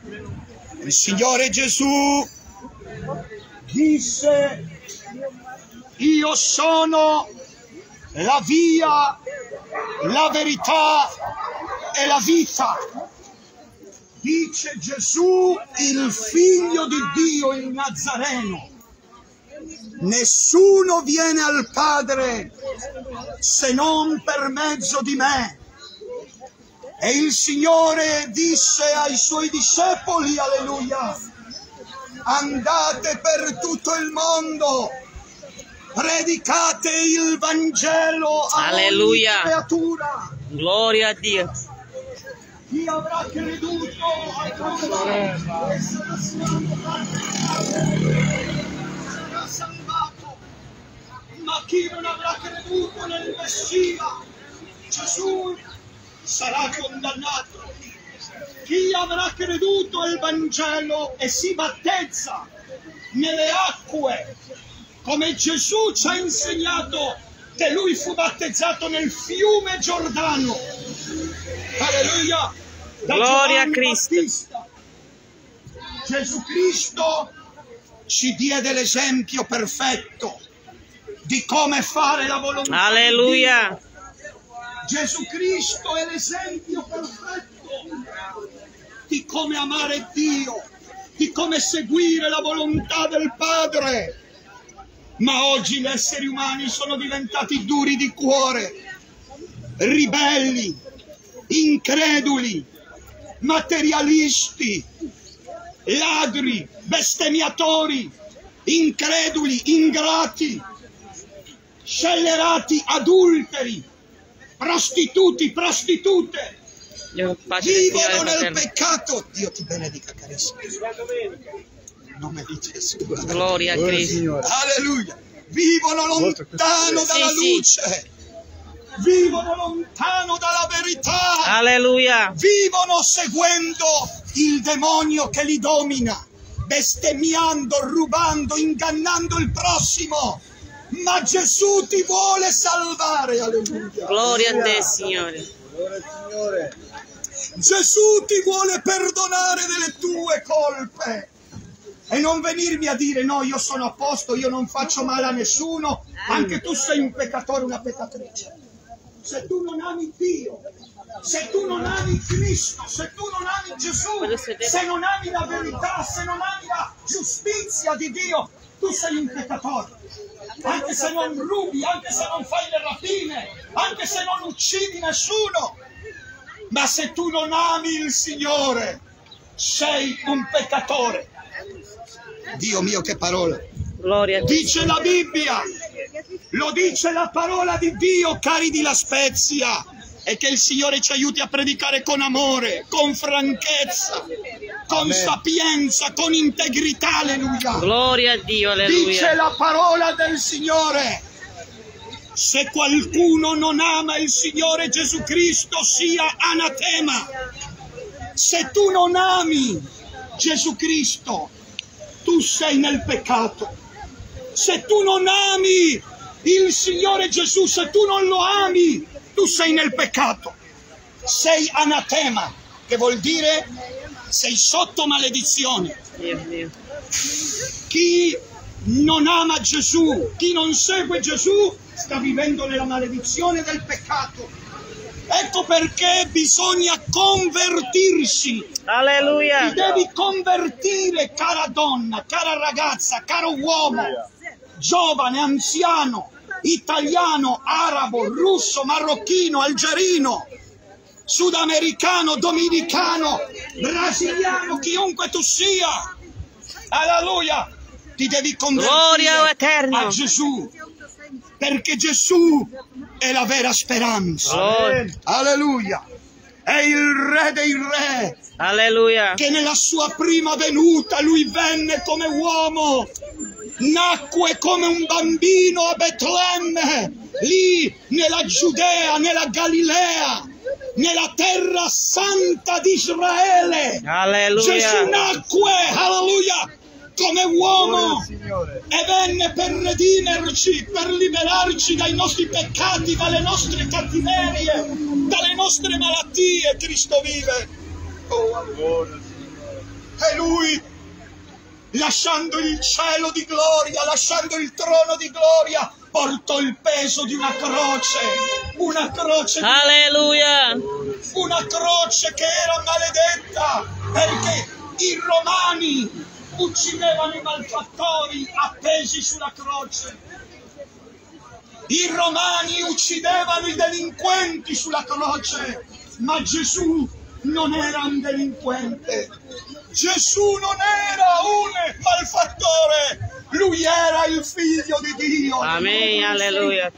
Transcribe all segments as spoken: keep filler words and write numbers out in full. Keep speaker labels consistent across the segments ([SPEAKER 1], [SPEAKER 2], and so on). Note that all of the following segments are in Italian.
[SPEAKER 1] Il Signore Gesù disse: io sono la via, la verità e la vita. Dice Gesù, il Figlio di Dio, il Nazareno. Nessuno viene al Padre se non per mezzo di me. E il Signore disse ai Suoi discepoli, alleluia, andate per tutto il mondo, predicate il Vangelo a ogni creatura.
[SPEAKER 2] Gloria a Dio.
[SPEAKER 1] Chi avrà creduto a Cristo e sarà salvato, ma chi non avrà creduto nel Messia, Gesù, sarà condannato. Chi avrà creduto al Vangelo e si battezza nelle acque, come Gesù ci ha insegnato che Lui fu battezzato nel fiume Giordano. Alleluia!
[SPEAKER 2] Gloria a Cristo.
[SPEAKER 1] Battista. Gesù Cristo ci diede l'esempio perfetto di come fare la volontà.
[SPEAKER 2] Alleluia.
[SPEAKER 1] di Dio. Gesù Cristo è l'esempio perfetto di come amare Dio, di come seguire la volontà del Padre. Ma oggi gli esseri umani sono diventati duri di cuore, ribelli, increduli, materialisti, ladri, bestemmiatori, increduli, ingrati, scellerati, adulteri, prostituti, prostitute, vivono nel peccato. Dio ti benedica, carissimo. In nome di Gesù.
[SPEAKER 2] Gloria a Cristo.
[SPEAKER 1] Alleluia. Vivono lontano dalla luce. Vivono lontano dalla verità.
[SPEAKER 2] Alleluia.
[SPEAKER 1] Vivono seguendo il demonio che li domina, bestemmiando, rubando, ingannando il prossimo. Ma Gesù ti vuole salvare. Alleluia.
[SPEAKER 2] Gloria a te, Signore.
[SPEAKER 1] Signore. Gesù ti vuole perdonare delle tue colpe. E non venirmi a dire no, io sono a posto, io non faccio male a nessuno, anche tu sei un peccatore, una peccatrice. Se tu non ami Dio, se tu non ami Cristo, se tu non ami Gesù, se non ami la verità, se non ami la giustizia di Dio, tu sei un peccatore. Anche se non rubi, anche se non fai le rapine, anche se non uccidi nessuno. Ma se tu non ami il Signore, sei un peccatore. Dio mio, che parola!
[SPEAKER 2] Gloria a Dio.
[SPEAKER 1] Dice la Bibbia, lo dice la parola di Dio, cari di La Spezia, e che il Signore ci aiuti a predicare con amore, con franchezza, con Amen. sapienza, con integrità, alleluia.
[SPEAKER 2] Gloria a Dio, alleluia.
[SPEAKER 1] Dice la parola del Signore, se qualcuno non ama il Signore Gesù Cristo sia anatema. Se tu non ami Gesù Cristo, tu sei nel peccato. Se tu non ami il Signore Gesù, se tu non lo ami, tu sei nel peccato. Sei anatema, che vuol dire sei sotto maledizione.
[SPEAKER 2] Dio, Dio.
[SPEAKER 1] Chi non ama Gesù, chi non segue Gesù, sta vivendo nella maledizione del peccato. Ecco perché bisogna convertirsi.
[SPEAKER 2] Alleluia.
[SPEAKER 1] Ti devi convertire, cara donna, cara ragazza, caro uomo, giovane, anziano, italiano, arabo, russo, marocchino, algerino, sudamericano, dominicano, brasiliano, chiunque tu sia. Alleluia. Ti devi convertire a Gesù, perché Gesù è la vera speranza.
[SPEAKER 2] Gloria.
[SPEAKER 1] Alleluia. È il Re dei Re.
[SPEAKER 2] Alleluia.
[SPEAKER 1] Che nella sua prima venuta lui venne come uomo, nacque come un bambino a Betlemme, lì nella Giudea, nella Galilea, nella terra santa di Israele.
[SPEAKER 2] Alleluia.
[SPEAKER 1] Gesù nacque, alleluia, come uomo e venne per redimerci, per liberarci dai nostri peccati, dalle nostre cattiverie, dalle nostre malattie. Cristo vive. Oh, E lui, lasciando il cielo di gloria, lasciando il trono di gloria, portò il peso di una croce, una croce,
[SPEAKER 2] Alleluia.
[SPEAKER 1] una croce che era maledetta, perché i romani uccidevano i malfattori appesi sulla croce. I romani uccidevano i delinquenti sulla croce, ma Gesù non era un delinquente. Gesù non era un malfattore, lui era il figlio di Dio.
[SPEAKER 2] Amen, alleluia.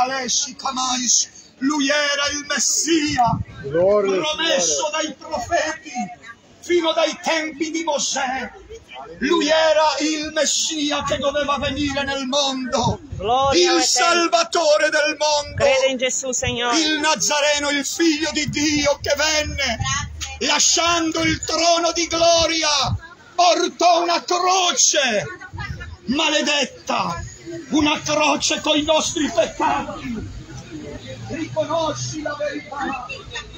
[SPEAKER 1] Lui era il Messia, promesso dai profeti fino dai tempi di Mosè. Lui era il Messia che doveva venire nel mondo,
[SPEAKER 2] Gloria
[SPEAKER 1] il Salvatore del mondo,
[SPEAKER 2] crede in Gesù, Signore.
[SPEAKER 1] il Nazareno, il figlio di Dio che venne, lasciando il trono di gloria, portò una croce maledetta, una croce con i nostri peccati. Riconosci la verità,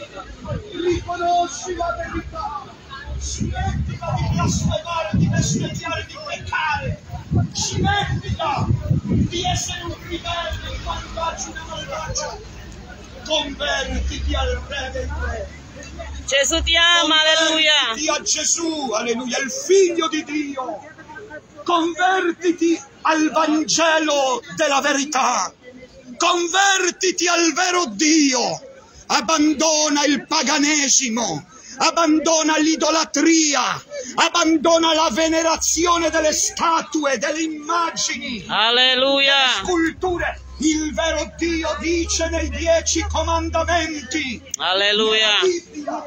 [SPEAKER 1] riconosci la verità, smettila di blasfemare, di bestemmiare, di peccare, smettila di essere un ribelle, un malvagio, una malvagia, convertiti al Re dei Re.
[SPEAKER 2] Gesù ti ama, alleluia.
[SPEAKER 1] Convertiti a Gesù, alleluia, il Figlio di Dio. Convertiti al Vangelo della verità. Convertiti al vero Dio. Abbandona il paganesimo. Abbandona l'idolatria. Abbandona la venerazione delle statue, delle immagini,
[SPEAKER 2] Alleluia.
[SPEAKER 1] delle sculture. Il vero Dio dice nei dieci comandamenti.
[SPEAKER 2] Alleluia.
[SPEAKER 1] La Bibbia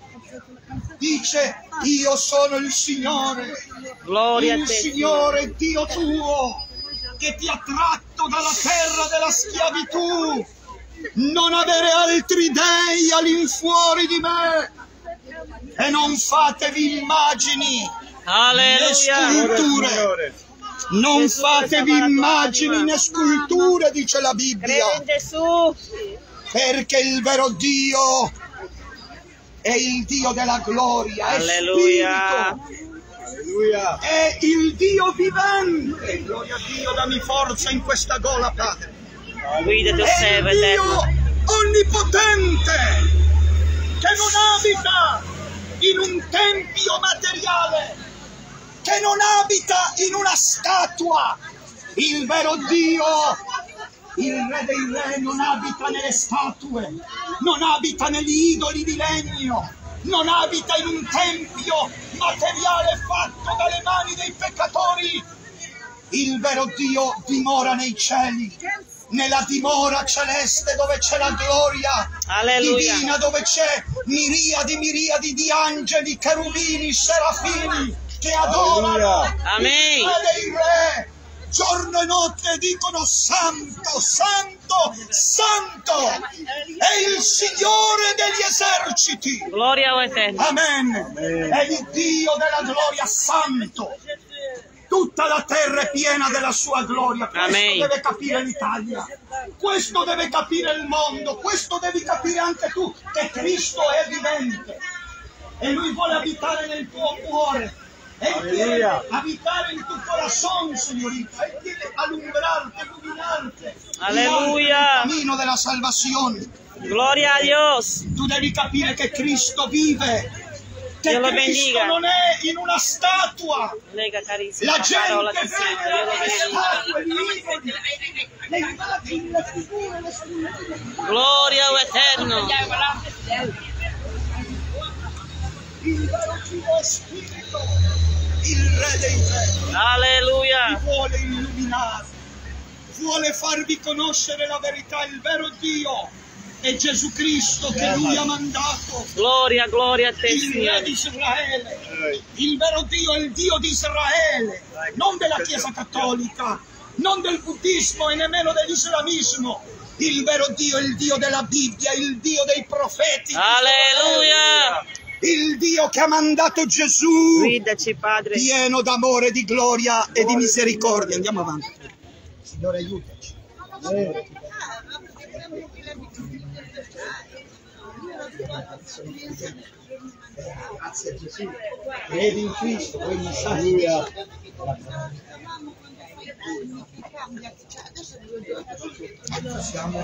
[SPEAKER 1] dice: io sono il Signore,
[SPEAKER 2] Gloria a
[SPEAKER 1] il
[SPEAKER 2] te,
[SPEAKER 1] Signore Dio tuo, che ti ha tratto dalla terra della schiavitù. Non avere altri dei all'infuori di me, e non fatevi immagini né
[SPEAKER 2] Alleluia.
[SPEAKER 1] sculture. Non fatevi immagini né sculture, dice la Bibbia,
[SPEAKER 2] Crede in Gesù.
[SPEAKER 1] perché il vero Dio è il Dio della gloria, è
[SPEAKER 2] Alleluia.
[SPEAKER 1] spirito, è il Dio vivente. Gloria a Dio, dammi forza in questa gola, Padre.
[SPEAKER 2] Guida tuo
[SPEAKER 1] È
[SPEAKER 2] servo
[SPEAKER 1] il Dio
[SPEAKER 2] eterno.
[SPEAKER 1] onnipotente, che non abita in un tempio materiale, che non abita in una statua. Il vero Dio, il Re dei Re, non abita nelle statue, non abita negli idoli di legno, non abita in un tempio materiale fatto dalle mani dei peccatori. Il vero Dio dimora nei cieli, nella dimora celeste dove c'è la gloria
[SPEAKER 2] Alleluia.
[SPEAKER 1] divina, dove c'è miriadi miriadi di angeli, cherubini, serafini che adorano
[SPEAKER 2] Amen.
[SPEAKER 1] il Re dei Re. Giorno e notte dicono: Santo, Santo, Santo è il Signore degli eserciti.
[SPEAKER 2] Gloria o eterno.
[SPEAKER 1] Amen. È il Dio della gloria, santo. Tutta la terra è piena della sua gloria. Questo
[SPEAKER 2] Amen.
[SPEAKER 1] deve capire l'Italia, questo deve capire il mondo, questo devi capire anche tu, che Cristo è vivente e Lui vuole abitare nel tuo cuore. Él quiere habitar en tu corazón, señorita. Él quiere alumbrarte, iluminarte.
[SPEAKER 2] Alleluia.
[SPEAKER 1] Il cammino della salvazione.
[SPEAKER 2] Gloria a Dios.
[SPEAKER 1] Tu devi capire che Cristo vive, che
[SPEAKER 2] Dio lo
[SPEAKER 1] Cristo
[SPEAKER 2] bendiga.
[SPEAKER 1] non è in una statua.
[SPEAKER 2] Lega carissima.
[SPEAKER 1] La
[SPEAKER 2] La parola
[SPEAKER 1] gente
[SPEAKER 2] ti segna.
[SPEAKER 1] vede
[SPEAKER 2] Dio lo
[SPEAKER 1] le
[SPEAKER 2] bendiga.
[SPEAKER 1] statue, gli idoli, le immagini, le figure, le sculture.
[SPEAKER 2] Gloria o eterno.
[SPEAKER 1] Il vero Dio è spirito, il Re dei Re.
[SPEAKER 2] Alleluia.
[SPEAKER 1] Vuole illuminare, vuole farvi conoscere la verità. Il vero Dio è Gesù Cristo, che Lui ha mandato,
[SPEAKER 2] Gloria, gloria a te,
[SPEAKER 1] il Re
[SPEAKER 2] Signore.
[SPEAKER 1] di Israele. Il vero Dio è il Dio di Israele, non della Chiesa Cattolica, non del buddismo e nemmeno dell'islamismo. Il vero Dio è il Dio della Bibbia, il Dio dei profeti.
[SPEAKER 2] Alleluia.
[SPEAKER 1] Il Dio che ha mandato Gesù,
[SPEAKER 2] Guidaci, Padre.
[SPEAKER 1] pieno d'amore, di gloria e di misericordia. Andiamo avanti. Signore, aiutaci. Grazie a Gesù. Credi in Cristo, poi mi sai. Siamo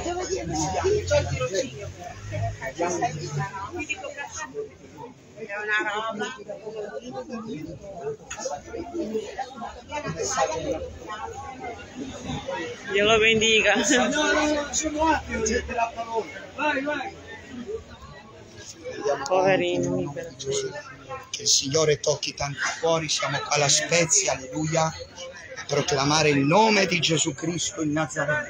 [SPEAKER 2] Dio lo bendiga.
[SPEAKER 1] Vai, vai.
[SPEAKER 2] Poverino.
[SPEAKER 1] Che il Signore tocchi tanti cuori, siamo qua alla Spezia, alleluia, a proclamare il nome di Gesù Cristo il Nazareno.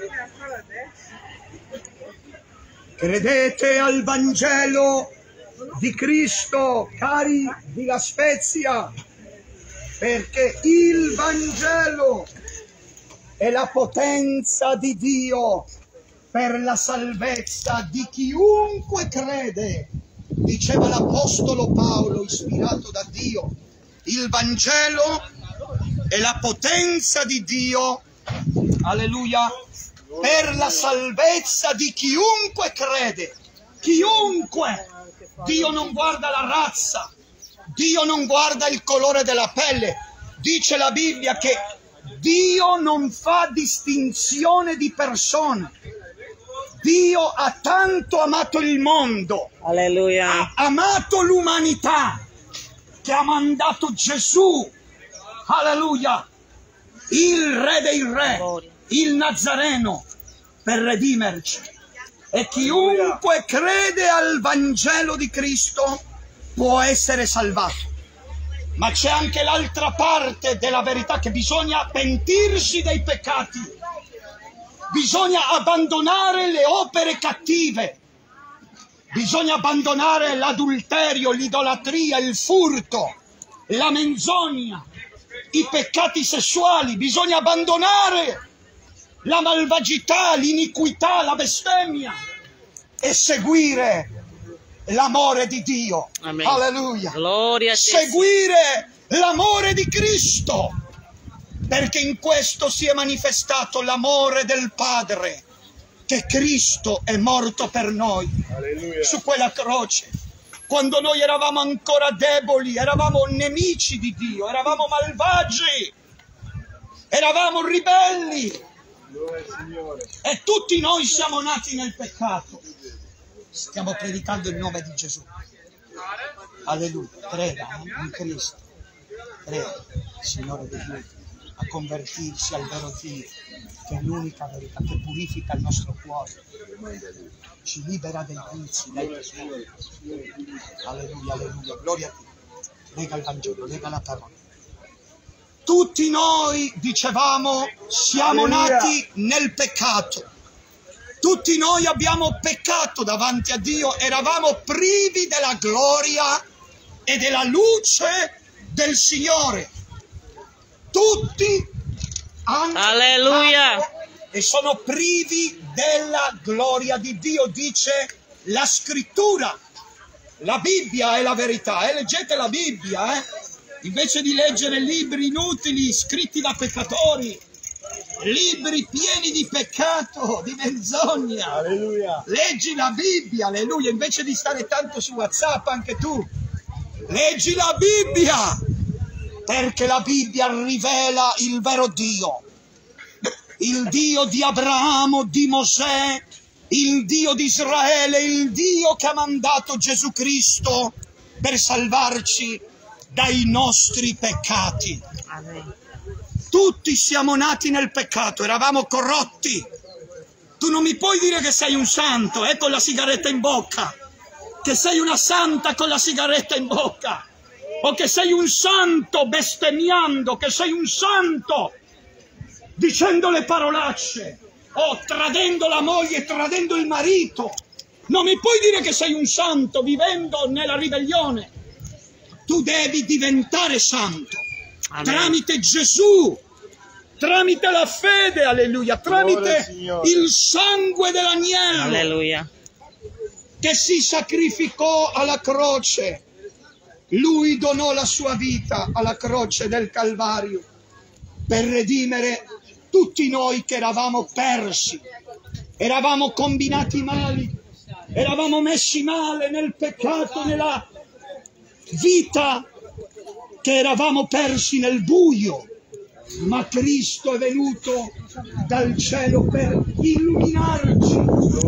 [SPEAKER 1] Credete al Vangelo di Cristo, cari di La Spezia, perché il Vangelo è la potenza di Dio per la salvezza di chiunque crede. Diceva l'Apostolo Paolo, ispirato da Dio, il Vangelo è la potenza di Dio, alleluia, per la salvezza di chiunque crede. Chiunque. Dio non guarda la razza, Dio non guarda il colore della pelle. Dice la Bibbia che Dio non fa distinzione di persone. Dio ha tanto amato il mondo,
[SPEAKER 2] Alleluia.
[SPEAKER 1] ha amato l'umanità, che ha mandato Gesù, alleluia, il Re dei Re, il Nazareno, per redimerci. E chiunque crede al Vangelo di Cristo può essere salvato. Ma c'è anche l'altra parte della verità, che bisogna pentirsi dei peccati. Bisogna abbandonare le opere cattive, bisogna abbandonare l'adulterio, l'idolatria, il furto, la menzogna, i peccati sessuali, bisogna abbandonare la malvagità, l'iniquità, la bestemmia e seguire l'amore di Dio.
[SPEAKER 2] Amen.
[SPEAKER 1] Alleluia.
[SPEAKER 2] Gloria a te.
[SPEAKER 1] Seguire l'amore di Cristo. Perché in questo si è manifestato l'amore del Padre, che Cristo è morto per noi. Alleluia. Su quella croce. Quando noi eravamo ancora deboli, eravamo nemici di Dio, eravamo malvagi, eravamo ribelli. E tutti noi siamo nati nel peccato. Stiamo predicando il nome di Gesù. Alleluia. Creda in Cristo. Creda, Signore degli ultimi, a convertirsi al vero Dio, che è l'unica verità, che purifica il nostro cuore, ci libera dai vizi, dai peccati. Alleluia, alleluia, gloria a Dio. Lega il Vangelo, lega la parola. Tutti noi, dicevamo, siamo alleluia, nati nel peccato. Tutti noi abbiamo peccato davanti a Dio, eravamo privi della gloria e della luce del Signore. Tutti hanno
[SPEAKER 2] alleluia,
[SPEAKER 1] e sono privi della gloria di Dio, dice la Scrittura. La Bibbia è la verità, eh? Leggete la Bibbia, eh? Invece di leggere libri inutili scritti da peccatori, libri pieni di peccato, di menzogna. Alleluia. Leggi la Bibbia, alleluia, invece di stare tanto su WhatsApp anche tu. Leggi la Bibbia, perché la Bibbia rivela il vero Dio, il Dio di Abramo, di Mosè, il Dio di Israele, il Dio che ha mandato Gesù Cristo per salvarci dai nostri peccati.
[SPEAKER 2] Amen.
[SPEAKER 1] Tutti siamo nati nel peccato, eravamo corrotti. Tu non mi puoi dire che sei un santo, eh, con la sigaretta in bocca, che sei una santa con la sigaretta in bocca, o che sei un santo bestemmiando, che sei un santo dicendo le parolacce, o tradendo la moglie, tradendo il marito. Non mi puoi dire che sei un santo vivendo nella ribellione. Tu devi diventare santo. Amen. Tramite Gesù, tramite la fede, alleluia, tramite il sangue dell'agnello,
[SPEAKER 2] alleluia,
[SPEAKER 1] che si sacrificò alla croce. Lui donò la sua vita alla croce del Calvario per redimere tutti noi che eravamo persi, eravamo combinati mali, eravamo messi male nel peccato, nella vita, che eravamo persi nel buio, ma Cristo è venuto dal cielo per illuminarci.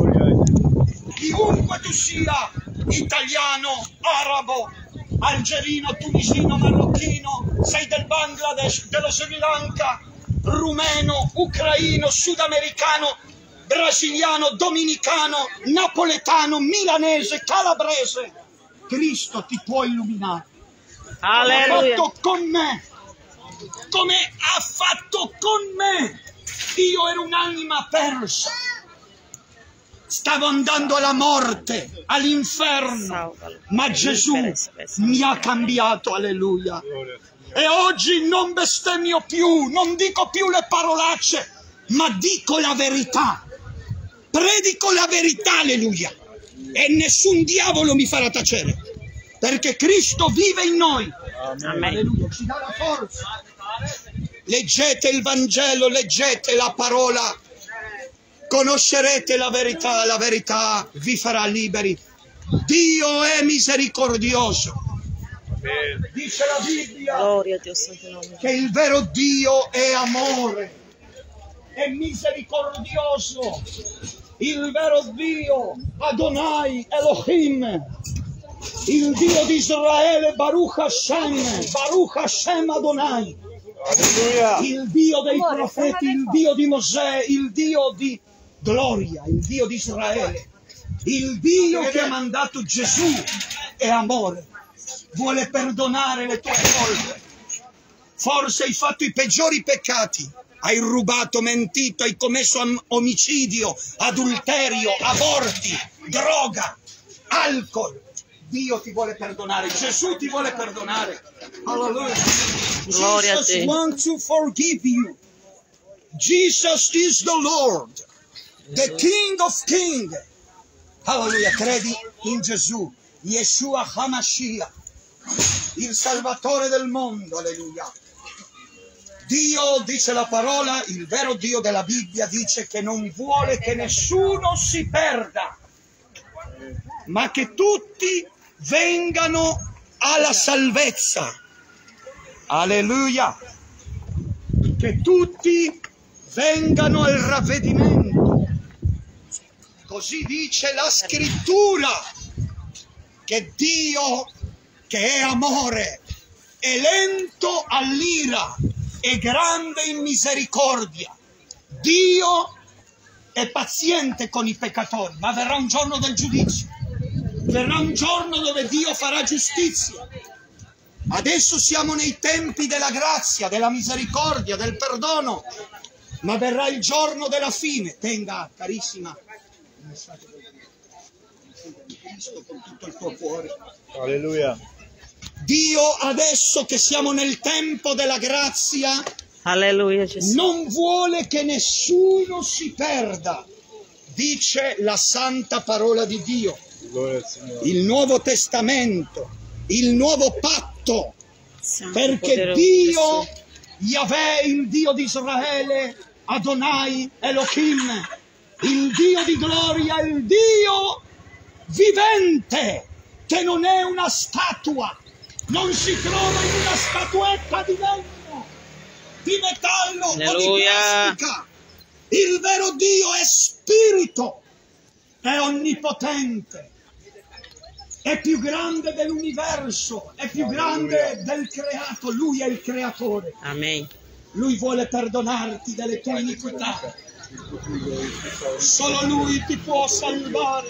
[SPEAKER 1] Chiunque tu sia, italiano, arabo, algerino, tunisino, marocchino, sei del Bangladesh, dello Sri Lanka, rumeno, ucraino, sudamericano, brasiliano, dominicano, napoletano, milanese, calabrese, Cristo ti può illuminare.
[SPEAKER 2] Alleluia.
[SPEAKER 1] Ha fatto con me, come ha fatto con me. Io ero un'anima persa, stavo andando alla morte, all'inferno, ma Gesù mi ha cambiato, alleluia. E oggi non bestemmio più, non dico più le parolacce, ma dico la verità. Predico la verità, alleluia. E nessun diavolo mi farà tacere, perché Cristo vive in noi.
[SPEAKER 2] Amen.
[SPEAKER 1] Alleluia, ci dà la forza. Leggete il Vangelo, leggete la parola, conoscerete la verità, la verità vi farà liberi. Dio è misericordioso. Dice la Bibbia
[SPEAKER 2] Gloria a Dio, santo nome.
[SPEAKER 1] che il vero Dio è amore, è misericordioso. Il vero Dio, Adonai, Elohim, il Dio di Israele, Baruch Hashem, Baruch Hashem Adonai.
[SPEAKER 3] Alleluia.
[SPEAKER 1] Il Dio dei profeti, il Dio di Mosè, il Dio di gloria, il Dio di Israele, il Dio che ha mandato Gesù è amore, vuole perdonare le tue colpe. Forse hai fatto i peggiori peccati, hai rubato, mentito, hai commesso omicidio, adulterio, aborti, droga, alcol. Dio ti vuole perdonare, Gesù ti vuole perdonare. Alleluia.
[SPEAKER 2] Gloria a
[SPEAKER 1] Jesus
[SPEAKER 2] te.
[SPEAKER 1] wants to forgive you. Jesus is the Lord, the King of Kings. Alleluia, credi in Gesù, Yeshua HaMashiach, il Salvatore del mondo, alleluia. Dio, dice la parola, il vero Dio della Bibbia dice che non vuole che nessuno si perda, ma che tutti vengano alla salvezza. Alleluia. Che tutti vengano al ravvedimento. Così dice la scrittura, che Dio, che è amore, è lento all'ira, è grande in misericordia. Dio è paziente con i peccatori, ma verrà un giorno del giudizio. Verrà un giorno dove Dio farà giustizia. Adesso siamo nei tempi della grazia, della misericordia, del perdono, ma verrà il giorno della fine. Tenga, carissima, il messaggio di Cristo con tutto il tuo cuore.
[SPEAKER 3] Alleluia.
[SPEAKER 1] Dio, adesso che siamo nel tempo della grazia,
[SPEAKER 2] Alleluia, Gesù.
[SPEAKER 1] non vuole che nessuno si perda, dice la santa parola di Dio.
[SPEAKER 3] Gloria al Signore.
[SPEAKER 1] Il Nuovo Testamento, il nuovo patto,
[SPEAKER 2] Santo,
[SPEAKER 1] perché
[SPEAKER 2] poderoso
[SPEAKER 1] Dio,
[SPEAKER 2] Gesù.
[SPEAKER 1] Yahweh, il Dio di Israele, Adonai, Elohim, il Dio di gloria, il Dio vivente, che non è una statua, non si trova in una statuetta di legno, di metallo o di
[SPEAKER 2] Alleluia.
[SPEAKER 1] plastica. Il vero Dio è spirito, è onnipotente, è più grande dell'universo, è più grande del creato. Lui è il creatore.
[SPEAKER 2] Amen.
[SPEAKER 1] Lui vuole perdonarti delle tue iniquità. Solo Lui ti può salvare.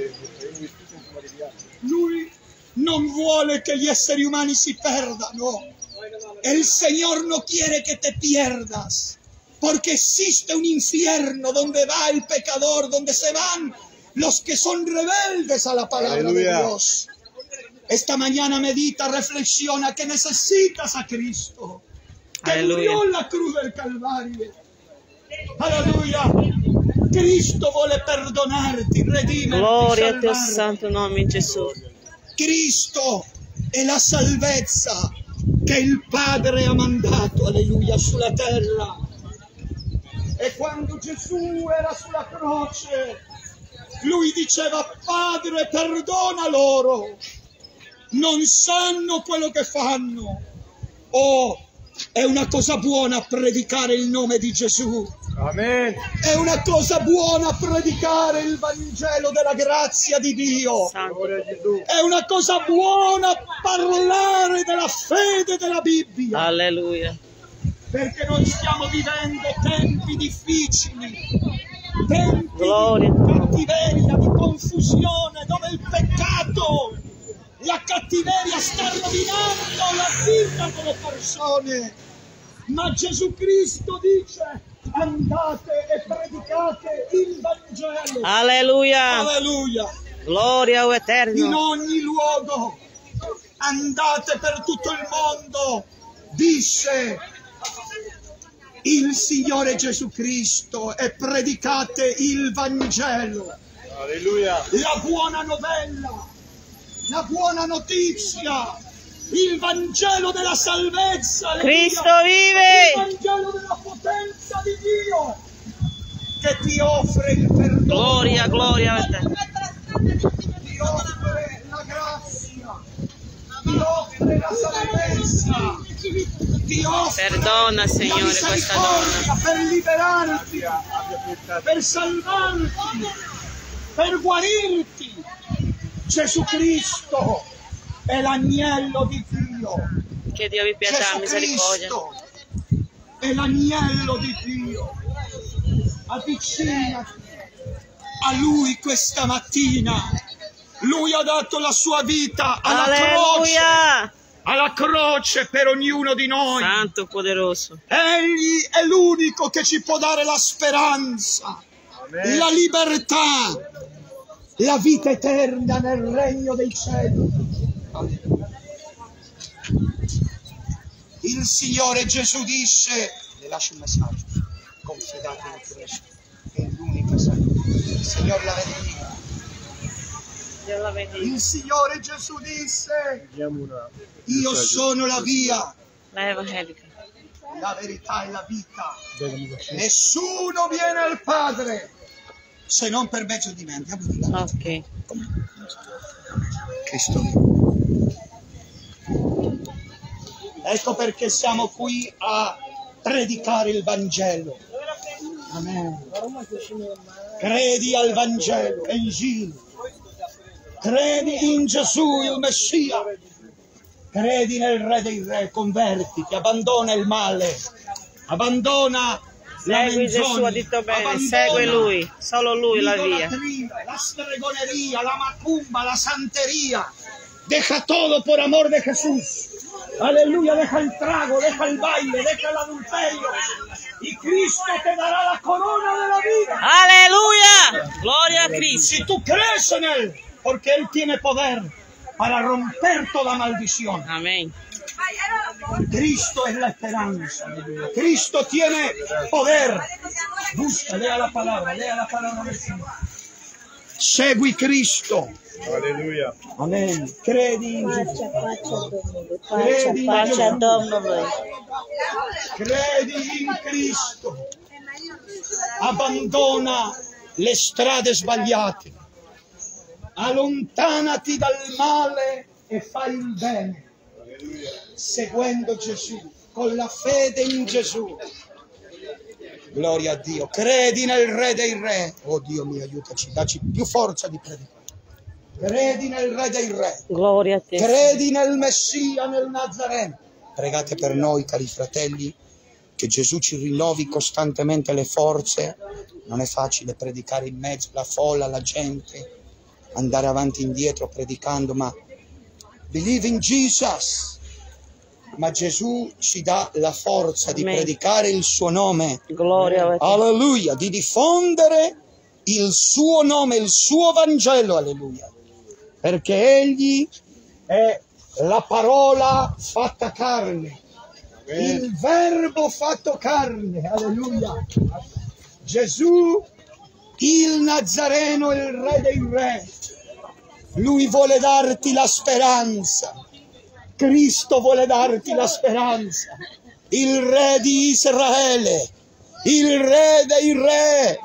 [SPEAKER 1] Lui non vuole che gli esseri umani si perdano. El Señor no quiere que te pierdas, porque existe un infierno donde va el pecador, donde se van los que son rebeldes a la palabra
[SPEAKER 3] Aleluya.
[SPEAKER 1] de Dios. Esta mañana medita, reflexiona que necesitas a Cristo, que
[SPEAKER 2] Aleluya.
[SPEAKER 1] murió en la cruz del Calvario. Aleluya. Cristo vuole perdonarti, redimerti,
[SPEAKER 2] Gloria a Dio,
[SPEAKER 1] salvarti.
[SPEAKER 2] santo nome Gesù.
[SPEAKER 1] Cristo è la salvezza che il Padre ha mandato, alleluia, sulla terra. E quando Gesù era sulla croce, Lui diceva: Padre, perdona loro, non sanno quello che fanno. Oh, è una cosa buona predicare il nome di Gesù.
[SPEAKER 3] Amen.
[SPEAKER 1] È una cosa buona predicare il Vangelo della grazia di Dio.
[SPEAKER 3] Gloria a Gesù.
[SPEAKER 1] È una cosa buona parlare della fede della Bibbia.
[SPEAKER 2] Alleluia.
[SPEAKER 1] Perché noi stiamo vivendo tempi difficili, tempi
[SPEAKER 2] Gloria.
[SPEAKER 1] di cattiveria, di confusione, dove il peccato, la cattiveria sta rovinando la vita delle persone. Ma Gesù Cristo dice: andate e predicate il Vangelo.
[SPEAKER 2] Alleluia.
[SPEAKER 1] Alleluia.
[SPEAKER 2] Gloria o
[SPEAKER 1] In
[SPEAKER 2] Eterno.
[SPEAKER 1] ogni luogo, andate per tutto il mondo, disse il Signore Gesù Cristo, e predicate il Vangelo,
[SPEAKER 3] Alleluia.
[SPEAKER 1] la buona novella, la buona notizia, il Vangelo della salvezza. Alleluia.
[SPEAKER 2] Cristo vive.
[SPEAKER 1] Il Vangelo della potenza di Dio, che ti offre il perdono.
[SPEAKER 2] Gloria, gloria o Eterno.
[SPEAKER 1] Ti offre la grazia, ti offre la salvezza, ti offre
[SPEAKER 2] Perdona,
[SPEAKER 1] la
[SPEAKER 2] Signore, questa
[SPEAKER 1] misericordia
[SPEAKER 2] donna.
[SPEAKER 1] per liberarti,
[SPEAKER 3] Abbia pietà.
[SPEAKER 1] per salvarti, per guarirti. Gesù Cristo è l'agnello di Dio.
[SPEAKER 2] Che Dio vi pietà,
[SPEAKER 1] Gesù
[SPEAKER 2] misericordia.
[SPEAKER 1] Cristo è l'agnello di Dio. Avvicinati a Lui questa mattina. Lui ha dato la sua vita alla croce,
[SPEAKER 2] Alleluia.
[SPEAKER 1] alla croce per ognuno di noi.
[SPEAKER 2] Santo poderoso.
[SPEAKER 1] Egli è l'unico che ci può dare la speranza,
[SPEAKER 3] Amen.
[SPEAKER 1] la libertà, la vita eterna nel regno dei cieli. Il Signore Gesù disse: le lascio un messaggio, confidate in Cristo, è l'unica salvezza. Il Signore la benedica.
[SPEAKER 2] Dio la benedica.
[SPEAKER 1] Il Signore Gesù disse:
[SPEAKER 3] Vediamo una.
[SPEAKER 1] io sono la via,
[SPEAKER 2] La evangelica.
[SPEAKER 1] la verità e la vita.
[SPEAKER 3] Bella.
[SPEAKER 1] Nessuno viene al Padre se non per mezzo di me. Andiamo di là.
[SPEAKER 2] Ok.
[SPEAKER 1] Cristo. Ecco perché siamo qui a predicare il Vangelo. Amen. Credi al Vangelo, è Injil. Credi in Gesù il Messia. Credi nel Re dei Re, convertiti, abbandona il male, abbandona la
[SPEAKER 2] Segui Gesù,
[SPEAKER 1] menzogna,
[SPEAKER 2] ha detto bene,
[SPEAKER 1] abbandona
[SPEAKER 2] segue Lui, solo Lui la via.
[SPEAKER 1] l'idolatria, la stregonería, la macumba, la santería. Deja todo por amor de Jesús. Aleluya, deja el trago, deja el baile, deja el adulterio. Y Cristo te dará la corona de la vida.
[SPEAKER 2] Aleluya. Gloria a Cristo.
[SPEAKER 1] Si tú crees en Él, porque Él tiene poder para romper toda maldición.
[SPEAKER 2] Amén.
[SPEAKER 1] Cristo es la esperanza. Cristo tiene poder. Busca, lea la palabra, lea la palabra del Signore. Segui Cristo.
[SPEAKER 3] Alleluia.
[SPEAKER 1] Amen. Credi in Gesù.
[SPEAKER 2] Pace,
[SPEAKER 1] Credi in
[SPEAKER 2] pace a
[SPEAKER 1] Gesù.
[SPEAKER 2] Domnului.
[SPEAKER 1] Credi in Cristo. Abbandona le strade sbagliate. Allontanati dal male e fai il bene. Seguendo Gesù, con la fede in Gesù. Gloria a Dio. Credi nel Re dei Re. Oh Dio mio, aiutaci, dacci più forza di predicare. Credi nel Re dei Re.
[SPEAKER 2] Gloria a te.
[SPEAKER 1] Credi nel Messia, nel Nazareno. Pregate per noi, cari fratelli, che Gesù ci rinnovi costantemente le forze. Non è facile predicare in mezzo alla folla, alla gente, andare avanti e indietro predicando, ma believe in Jesus. Ma Gesù ci dà la forza di
[SPEAKER 2] Amen.
[SPEAKER 1] predicare il suo nome.
[SPEAKER 2] Gloria a te.
[SPEAKER 1] Alleluia, di diffondere il suo nome, il suo Vangelo, alleluia. Perché Egli è la parola fatta carne, il Verbo fatto carne, alleluia. Gesù, il Nazareno, il Re dei Re, Lui vuole darti la speranza. Cristo vuole darti la speranza. Il Re di Israele, il Re dei Re,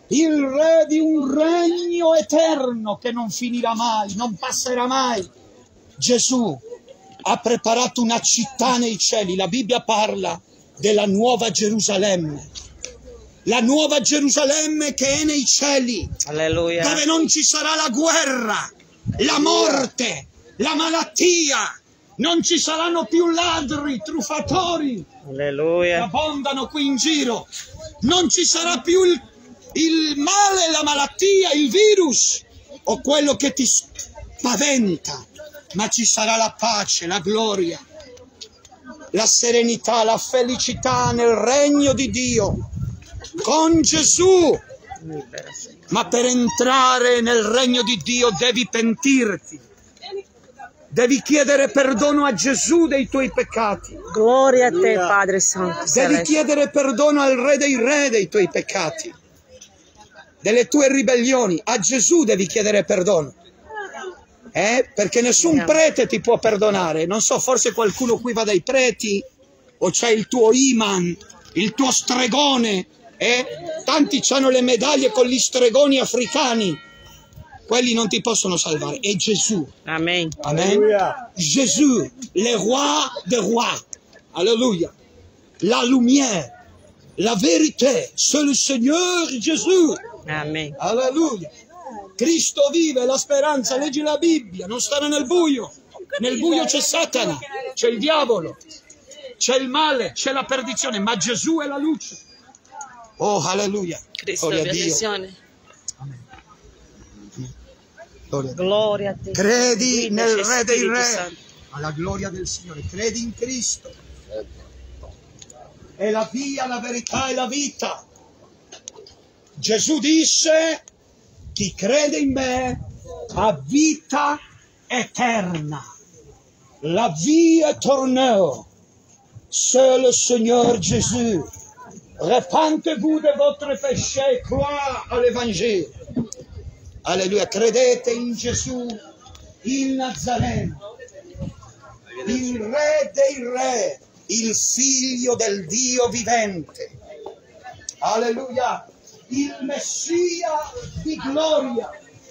[SPEAKER 1] il re di un regno eterno che non finirà mai, non passerà mai. Gesù ha preparato una città nei cieli. La Bibbia parla della nuova Gerusalemme. La nuova Gerusalemme che è nei cieli.
[SPEAKER 2] Alleluia.
[SPEAKER 1] Dove non ci sarà la guerra, la morte, la malattia. Non ci saranno più ladri, truffatori
[SPEAKER 2] Alleluia.
[SPEAKER 1] che abbondano qui in giro. Non ci sarà più il, il male, la malattia, il virus o quello che ti spaventa. Ma ci sarà la pace, la gloria, la serenità, la felicità nel regno di Dio con Gesù. Ma per entrare nel regno di Dio devi pentirti, devi chiedere perdono a Gesù dei tuoi peccati,
[SPEAKER 2] Gloria a te, Padre Santo.
[SPEAKER 1] devi
[SPEAKER 2] Celeste.
[SPEAKER 1] chiedere perdono al Re dei Re dei tuoi peccati, delle tue ribellioni. A Gesù devi chiedere perdono. Eh? Perché nessun prete ti può perdonare. Non so, forse qualcuno qui va dai preti, o c'è il tuo imam, il tuo stregone. Eh? Tanti hanno le medaglie con gli stregoni africani. Quelli non ti possono salvare. È Gesù.
[SPEAKER 2] Amen.
[SPEAKER 1] Amen.
[SPEAKER 3] Alleluia.
[SPEAKER 1] Gesù, le roi des rois. Alléluia. La lumière, la vérité, c'est le Seigneur Gesù.
[SPEAKER 2] Amen.
[SPEAKER 1] Alleluia. Cristo vive, la speranza, leggi la Bibbia, non stare nel buio. Nel buio c'è Satana, c'è il diavolo, c'è il male, c'è la perdizione, ma Gesù è la luce. Oh, alleluia.
[SPEAKER 2] Cristo,
[SPEAKER 1] Gloria a Dio.
[SPEAKER 2] benedizione.
[SPEAKER 1] Gloria a Dio.
[SPEAKER 2] Gloria a te.
[SPEAKER 1] Credi nel
[SPEAKER 2] Guidaci,
[SPEAKER 1] Re dei
[SPEAKER 2] Spirito
[SPEAKER 1] Re,
[SPEAKER 2] Santo.
[SPEAKER 1] alla gloria del Signore. Credi in Cristo. È la via, la verità e la vita. Gesù disse: chi crede in me ha vita eterna. La vie éternelle, c'est le Seigneur Jésus. Repentez-vous de votre péché et croyez à l'évangile. Alleluia, credete in Gesù, il Nazareno, il Re dei Re, il Figlio del Dio vivente. Alleluia, il Messia di gloria,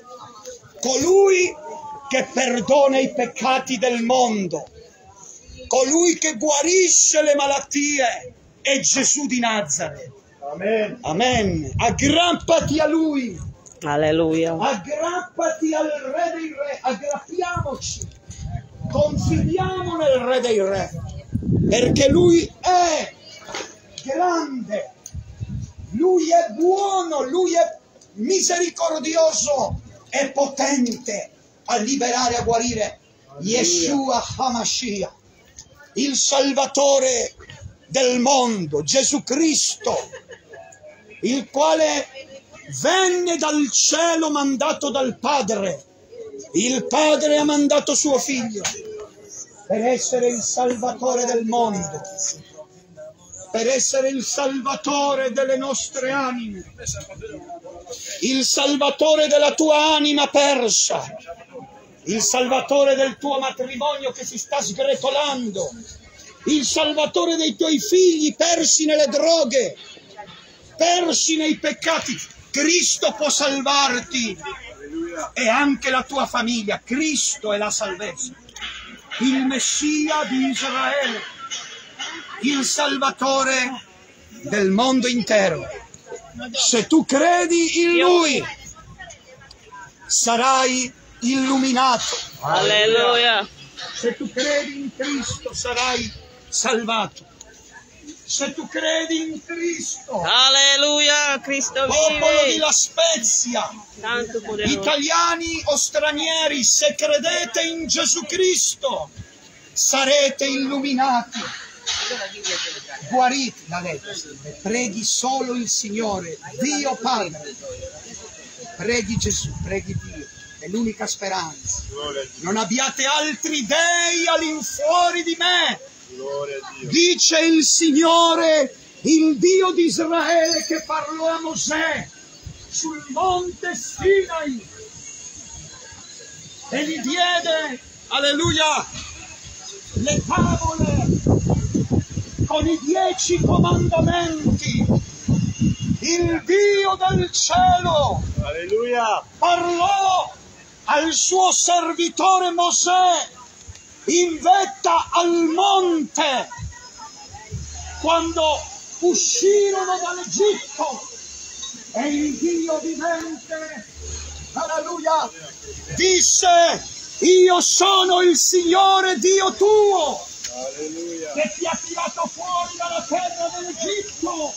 [SPEAKER 1] colui che perdona i peccati del mondo, colui che guarisce le malattie, è Gesù di Nazareth.
[SPEAKER 3] Amen.
[SPEAKER 1] Amen. Aggrappati a Lui,
[SPEAKER 2] Alleluia.
[SPEAKER 1] aggrappati al Re dei Re, aggrappiamoci, confidiamo nel Re dei Re, perché Lui è grande, Lui è buono, Lui è misericordioso e potente a liberare, a guarire. Yeshua HaMashiach, il Salvatore del mondo, Gesù Cristo, il quale venne dal cielo mandato dal Padre. Il Padre ha mandato suo Figlio per essere il Salvatore del mondo, per essere il Salvatore delle nostre anime, il Salvatore della tua anima persa, il Salvatore del tuo matrimonio che si sta sgretolando, il Salvatore dei tuoi figli persi nelle droghe, persi nei peccati. Cristo può salvarti e anche la tua famiglia. Cristo è la salvezza, il Messia di Israele, il Salvatore del mondo intero. Se tu credi in Lui, sarai illuminato.
[SPEAKER 2] Alleluia.
[SPEAKER 1] Se tu credi in Cristo, sarai salvato. Se tu credi in Cristo,
[SPEAKER 2] Alleluia. Cristo
[SPEAKER 1] popolo di
[SPEAKER 2] vive.
[SPEAKER 1] La Spezia,
[SPEAKER 2] Tanto poderoso.
[SPEAKER 1] italiani o stranieri, se credete in Gesù Cristo, sarete illuminati, guariti da lei. Preghi solo il Signore, Dio Padre. Preghi Gesù, preghi Dio, è l'unica speranza.
[SPEAKER 3] Gloria a Dio.
[SPEAKER 1] Non abbiate altri dei all'infuori di me,
[SPEAKER 3] Gloria a Dio.
[SPEAKER 1] dice il Signore, il Dio di Israele che parlò a Mosè sul monte Sinai e gli diede, alleluia, le tavole con i dieci comandamenti. il Dio del cielo
[SPEAKER 3] Alleluia.
[SPEAKER 1] parlò al suo servitore Mosè in vetta al monte quando uscirono dall'Egitto, e il Dio vivente, alleluia, disse: io sono il Signore Dio tuo,
[SPEAKER 3] Alleluia.
[SPEAKER 1] che ti ha tirato fuori dalla terra dell'Egitto.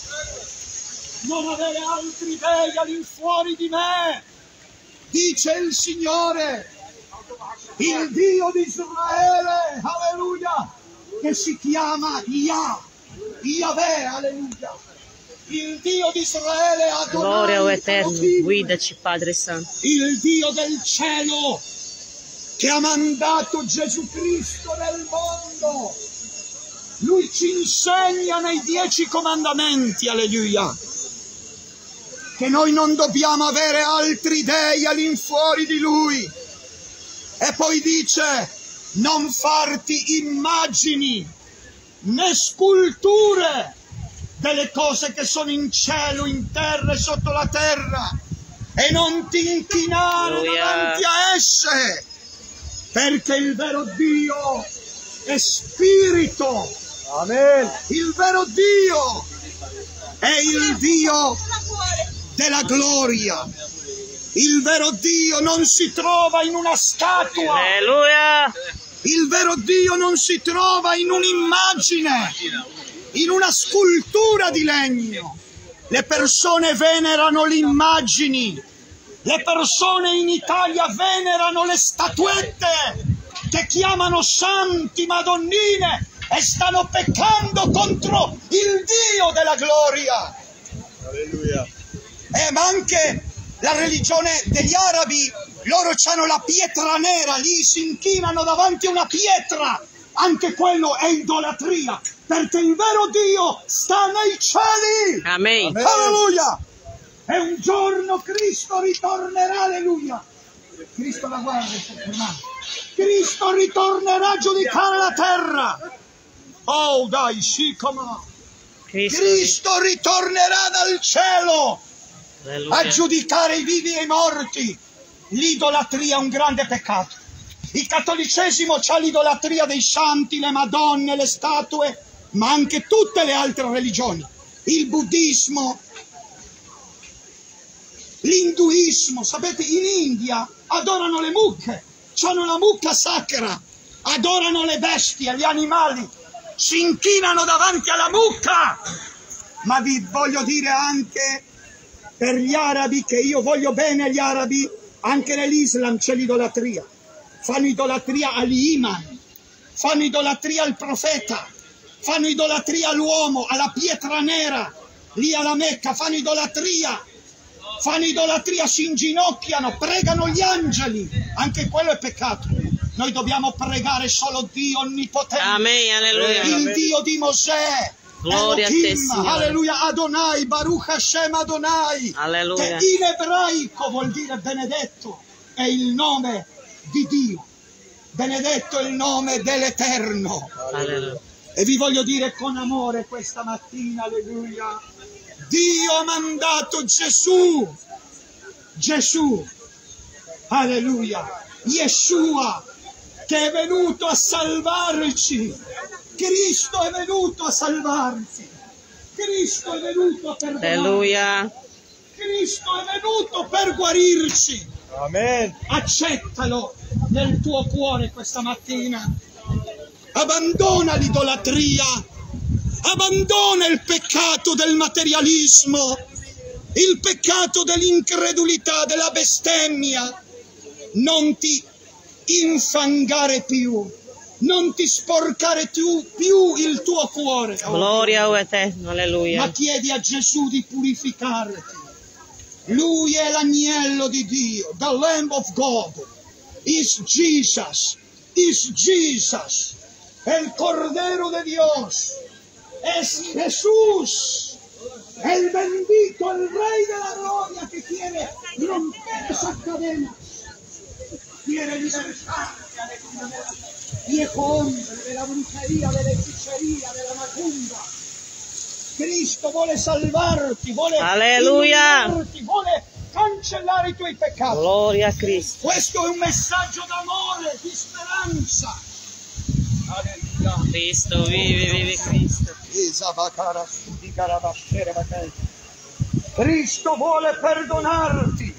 [SPEAKER 1] Non avere altri dei all'infuori di me, dice il Signore, il Dio di Israele, alleluia, che si chiama Yah, Yahweh, alleluia, il Dio di Israele, Adonai,
[SPEAKER 2] Gloria o Eterno,
[SPEAKER 1] Elohim,
[SPEAKER 2] guidaci Padre Santo.
[SPEAKER 1] il Dio del cielo che ha mandato Gesù Cristo nel mondo. Lui ci insegna nei dieci comandamenti, alleluia, che noi non dobbiamo avere altri dei all'infuori di Lui. E poi dice: non farti immagini né sculture delle cose che sono in cielo, in terra e sotto la terra, e non ti inchinare
[SPEAKER 2] Alleluia.
[SPEAKER 1] davanti a esse, perché il vero Dio è spirito.
[SPEAKER 3] Amen.
[SPEAKER 1] Il vero Dio è il Dio della gloria. Il vero Dio non si trova in una statua.
[SPEAKER 2] Alleluia.
[SPEAKER 1] Il vero Dio non si trova in un'immagine, in una scultura di legno. Le persone venerano le immagini. Le persone in Italia venerano le statuette che chiamano santi, madonnine, e stanno peccando contro il Dio della gloria.
[SPEAKER 3] Alleluia.
[SPEAKER 1] Eh, ma anche la religione degli arabi, loro hanno la pietra nera, lì si inchinano davanti a una pietra. Anche quello è idolatria, perché il vero Dio sta nei cieli.
[SPEAKER 2] Amen.
[SPEAKER 3] Amen.
[SPEAKER 1] Alleluia! E un giorno Cristo ritornerà, alleluia. Cristo la guarda, Cristo ritornerà a giudicare la terra. Oh dai, sì, come on.
[SPEAKER 2] Cristo.
[SPEAKER 1] Cristo ritornerà dal cielo a
[SPEAKER 2] Alleluia.
[SPEAKER 1] giudicare i vivi e i morti. L'idolatria è un grande peccato. Il cattolicesimo ha l'idolatria dei santi, le madonne, le statue, ma anche tutte le altre religioni. Il buddismo, l'induismo, sapete, in India adorano le mucche, hanno la mucca sacra, adorano le bestie, gli animali, si inchinano davanti alla mucca. Ma vi voglio dire anche per gli arabi, che io voglio bene agli arabi, anche nell'Islam c'è l'idolatria. Fanno idolatria all'Iman, fanno idolatria al profeta, fanno idolatria all'uomo, alla pietra nera, lì alla Mecca, fanno idolatria, fanno idolatria, si inginocchiano, pregano gli angeli, anche quello è peccato. Noi dobbiamo pregare solo Dio onnipotente,
[SPEAKER 2] Amen. Alleluia.
[SPEAKER 1] il Dio di Mosè,
[SPEAKER 2] Gloria a te,
[SPEAKER 1] Elohim,
[SPEAKER 2] Signore.
[SPEAKER 1] alleluia, Adonai, Baruch Hashem Adonai,
[SPEAKER 2] Alleluia.
[SPEAKER 1] che in ebraico vuol dire benedetto, è il nome di Dio, benedetto è il nome dell'Eterno.
[SPEAKER 2] Alleluia.
[SPEAKER 1] E vi voglio dire con amore questa mattina, alleluia, Dio ha mandato Gesù, Gesù, alleluia, Yeshua, che è venuto a salvarci. Cristo è venuto a salvarci. Cristo è venuto a perdonarci.
[SPEAKER 2] Alleluia.
[SPEAKER 1] Cristo è venuto per guarirci.
[SPEAKER 3] Amen.
[SPEAKER 1] Accettalo nel tuo cuore questa mattina. Abbandona l'idolatria. Abbandona il peccato del materialismo, il peccato dell'incredulità, della bestemmia. Non ti infangare più, non ti sporcare più, più il tuo cuore.
[SPEAKER 2] Gloria o Eterno. Alleluia.
[SPEAKER 1] Ma chiedi a Gesù di purificarti. Lui è l'agnello di Dio, the Lamb of God. Is Jesus, is Jesus. È il Cordero de Dios. Es Jesús, el bendito, el Rey de la Gloria, que quiere romper esas cadenas, quiere libertarte, aleluya, del viejo hombre, de la brujería, de la hechicería, de la macumba. Cristo vuole salvarti, vuole
[SPEAKER 2] Alleluia.
[SPEAKER 1] illuminarti, vuole cancellare i tuoi peccati.
[SPEAKER 2] Gloria a Cristo.
[SPEAKER 1] Questo è un messaggio d'amore, di speranza. Alleluia.
[SPEAKER 2] Cristo vive, vive Cristo.
[SPEAKER 1] Cristo vuole perdonarti.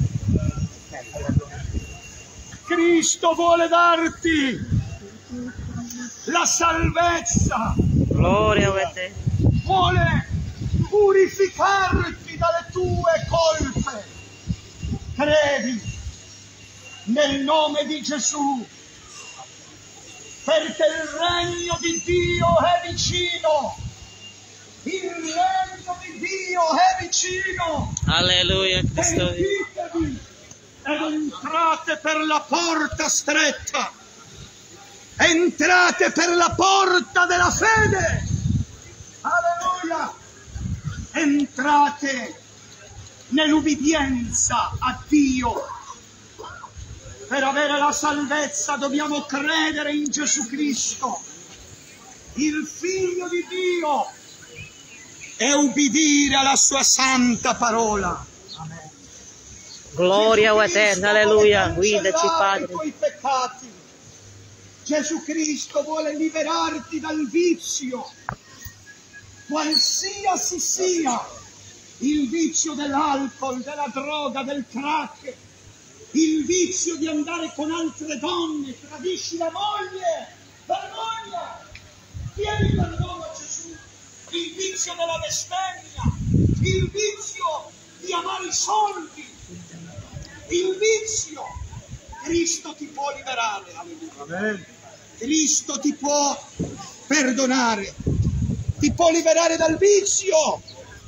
[SPEAKER 1] Cristo vuole darti la salvezza.
[SPEAKER 2] Gloria a te.
[SPEAKER 1] Vuole purificarti dalle tue colpe. Credi nel nome di Gesù, perché il regno di Dio è vicino. Il regno di Dio è vicino.
[SPEAKER 2] Alleluia, Cristo vive.
[SPEAKER 1] Pentitevi ed entrate per la porta stretta. Entrate per la porta della fede. Alleluia. Entrate nell'ubbidienza a Dio. Per avere la salvezza dobbiamo credere in Gesù Cristo, il Figlio di Dio, e ubbidire alla sua santa parola. Amen.
[SPEAKER 2] Gloria a te, alleluia. Guidaci, Padre.
[SPEAKER 1] I tuoi peccati. Gesù Cristo vuole liberarti dal vizio, qualsiasi sia il vizio dell'alcol, della droga, del crack, il vizio di andare con altre donne, tradisci la moglie, vergogna, vieni perdono a Gesù, il vizio della bestemmia, il vizio di amare i soldi, il vizio, Cristo ti può liberare,
[SPEAKER 3] Amen.
[SPEAKER 1] Cristo ti può perdonare, ti può liberare dal vizio.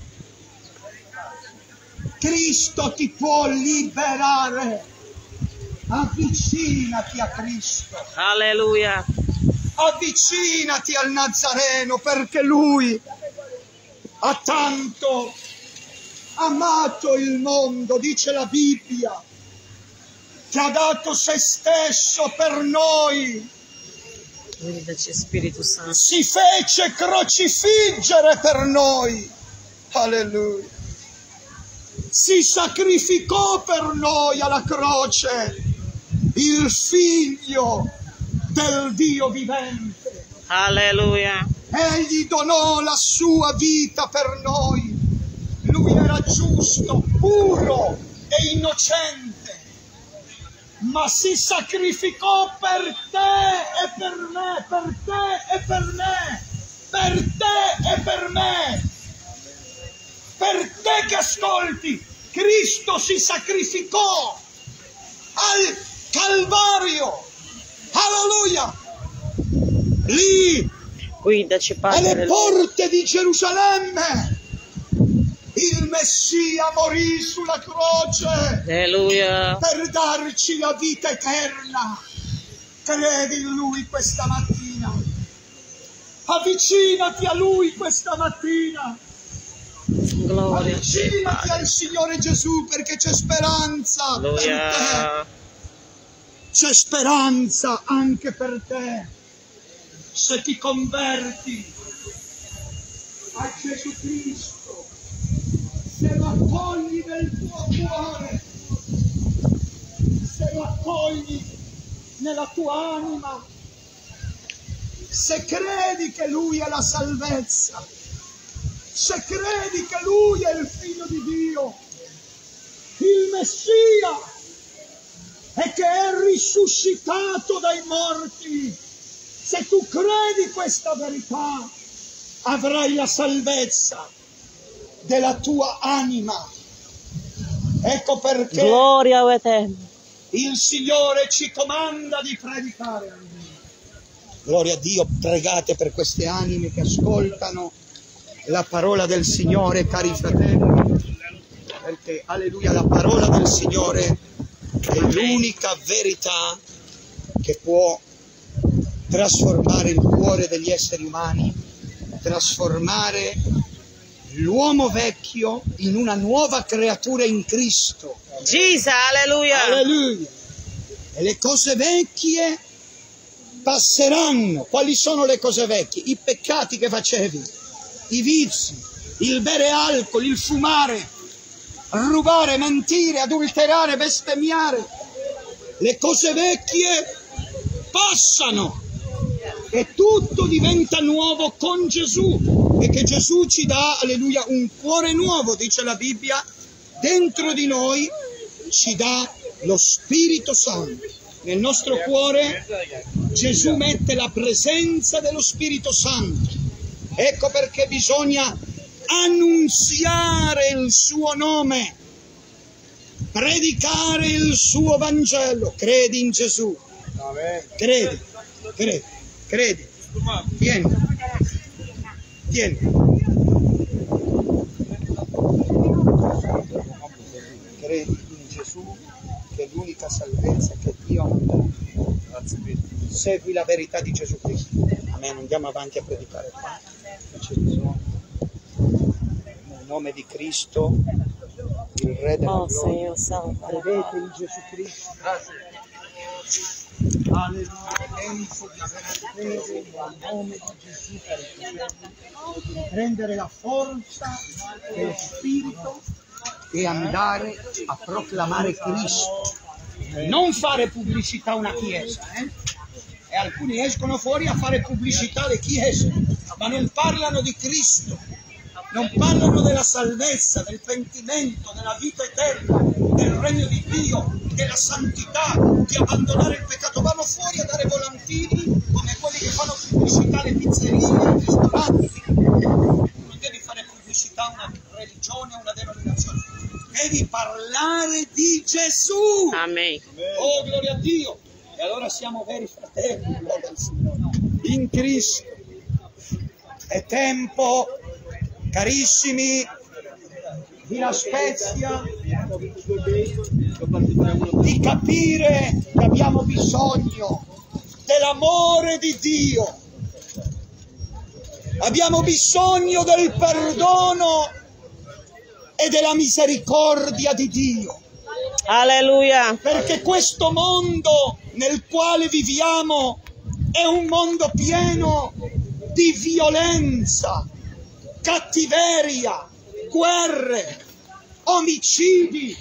[SPEAKER 1] Cristo ti può liberare. Avvicinati a Cristo.
[SPEAKER 2] Alleluia.
[SPEAKER 1] Avvicinati al Nazareno, perché Lui ha tanto amato il mondo, dice la Bibbia, che ha dato se stesso per noi.
[SPEAKER 2] Guidaci, Spirito Santo.
[SPEAKER 1] Si fece crocifiggere per noi. Alleluia. Si sacrificò per noi alla croce il Figlio del Dio vivente.
[SPEAKER 2] Alleluia.
[SPEAKER 1] Egli donò la sua vita per noi. Lui era giusto, puro e innocente, ma si sacrificò per te e per me, per te e per me, per te e per me. Per te che ascolti, Cristo si sacrificò al Calvario. Alleluia! Lì,
[SPEAKER 2] Guidaci, Padre.
[SPEAKER 1] alle porte di Gerusalemme, il Messia morì sulla croce
[SPEAKER 2] Alleluia.
[SPEAKER 1] per darci la vita eterna. Credi in Lui questa mattina. Avvicinati a Lui questa mattina.
[SPEAKER 2] Gloria.
[SPEAKER 1] Avvicinati al Signore Gesù, perché c'è speranza per te.
[SPEAKER 2] Alleluia.
[SPEAKER 1] C'è speranza anche per te. Se ti converti a Gesù Cristo, se lo accogli nel tuo cuore, se lo accogli nella tua anima, se credi che Lui è la salvezza, se credi che Lui è il Figlio di Dio, il Messia, e che è risuscitato dai morti, se tu credi questa verità, avrai la salvezza della tua anima. Ecco perché
[SPEAKER 2] Gloria a te.
[SPEAKER 1] il Signore ci comanda di predicare. Gloria a Dio, pregate per queste anime che ascoltano la parola del Signore, cari fratelli, perché, alleluia, la parola del Signore è l'unica verità che può trasformare il cuore degli esseri umani, trasformare l'uomo vecchio in una nuova creatura in Cristo.
[SPEAKER 2] Jesus, alleluia.
[SPEAKER 1] Alleluia. E le cose vecchie passeranno. Quali sono le cose vecchie? I peccati che facevi, i vizi, il bere alcol, il fumare, rubare, mentire, adulterare, bestemmiare. Le cose vecchie passano e tutto diventa nuovo con Gesù, e che Gesù ci dà, alleluia, un cuore nuovo, dice la Bibbia, dentro di noi ci dà lo Spirito Santo. Nel nostro cuore Gesù mette la presenza dello Spirito Santo. Ecco perché bisogna annunziare il suo nome, predicare il suo Vangelo. Credi in Gesù, credi, credi, credi, tieni, tieni. Credi in Gesù, che è l'unica salvezza che Dio ha dato. Segui la verità di Gesù Cristo. Amen. Andiamo avanti a predicare qua. C'è bisogno. Nel nome di Cristo, il Re della
[SPEAKER 2] Oh,
[SPEAKER 1] gloria.
[SPEAKER 2] Signor,
[SPEAKER 1] Credete in Gesù Cristo. Alleluia. Penso di aver preso il nome di Gesù per il potere, prendere la forza dello Spirito e andare a proclamare Cristo. Non fare pubblicità a una chiesa, eh? E alcuni escono fuori a fare pubblicità alle chiese, ma non parlano di Cristo, non parlano della salvezza, del pentimento, della vita eterna, del regno di Dio, della santità, di abbandonare il peccato. Vanno fuori a dare volantini come quelli che fanno pubblicità alle pizzerie, ai ristoranti. Non devi fare pubblicità a una religione, a una denominazione, devi parlare di Gesù.
[SPEAKER 2] Amen.
[SPEAKER 1] Oh, gloria a Dio! E allora siamo veri fratelli, gloria al Signore, in Cristo. È tempo, carissimi, di La Spezia, di capire che abbiamo bisogno dell'amore di Dio. Abbiamo bisogno del perdono e della misericordia di Dio.
[SPEAKER 2] Alleluia.
[SPEAKER 1] Perché questo mondo nel quale viviamo è un mondo pieno di violenza, cattiveria, guerre, omicidi,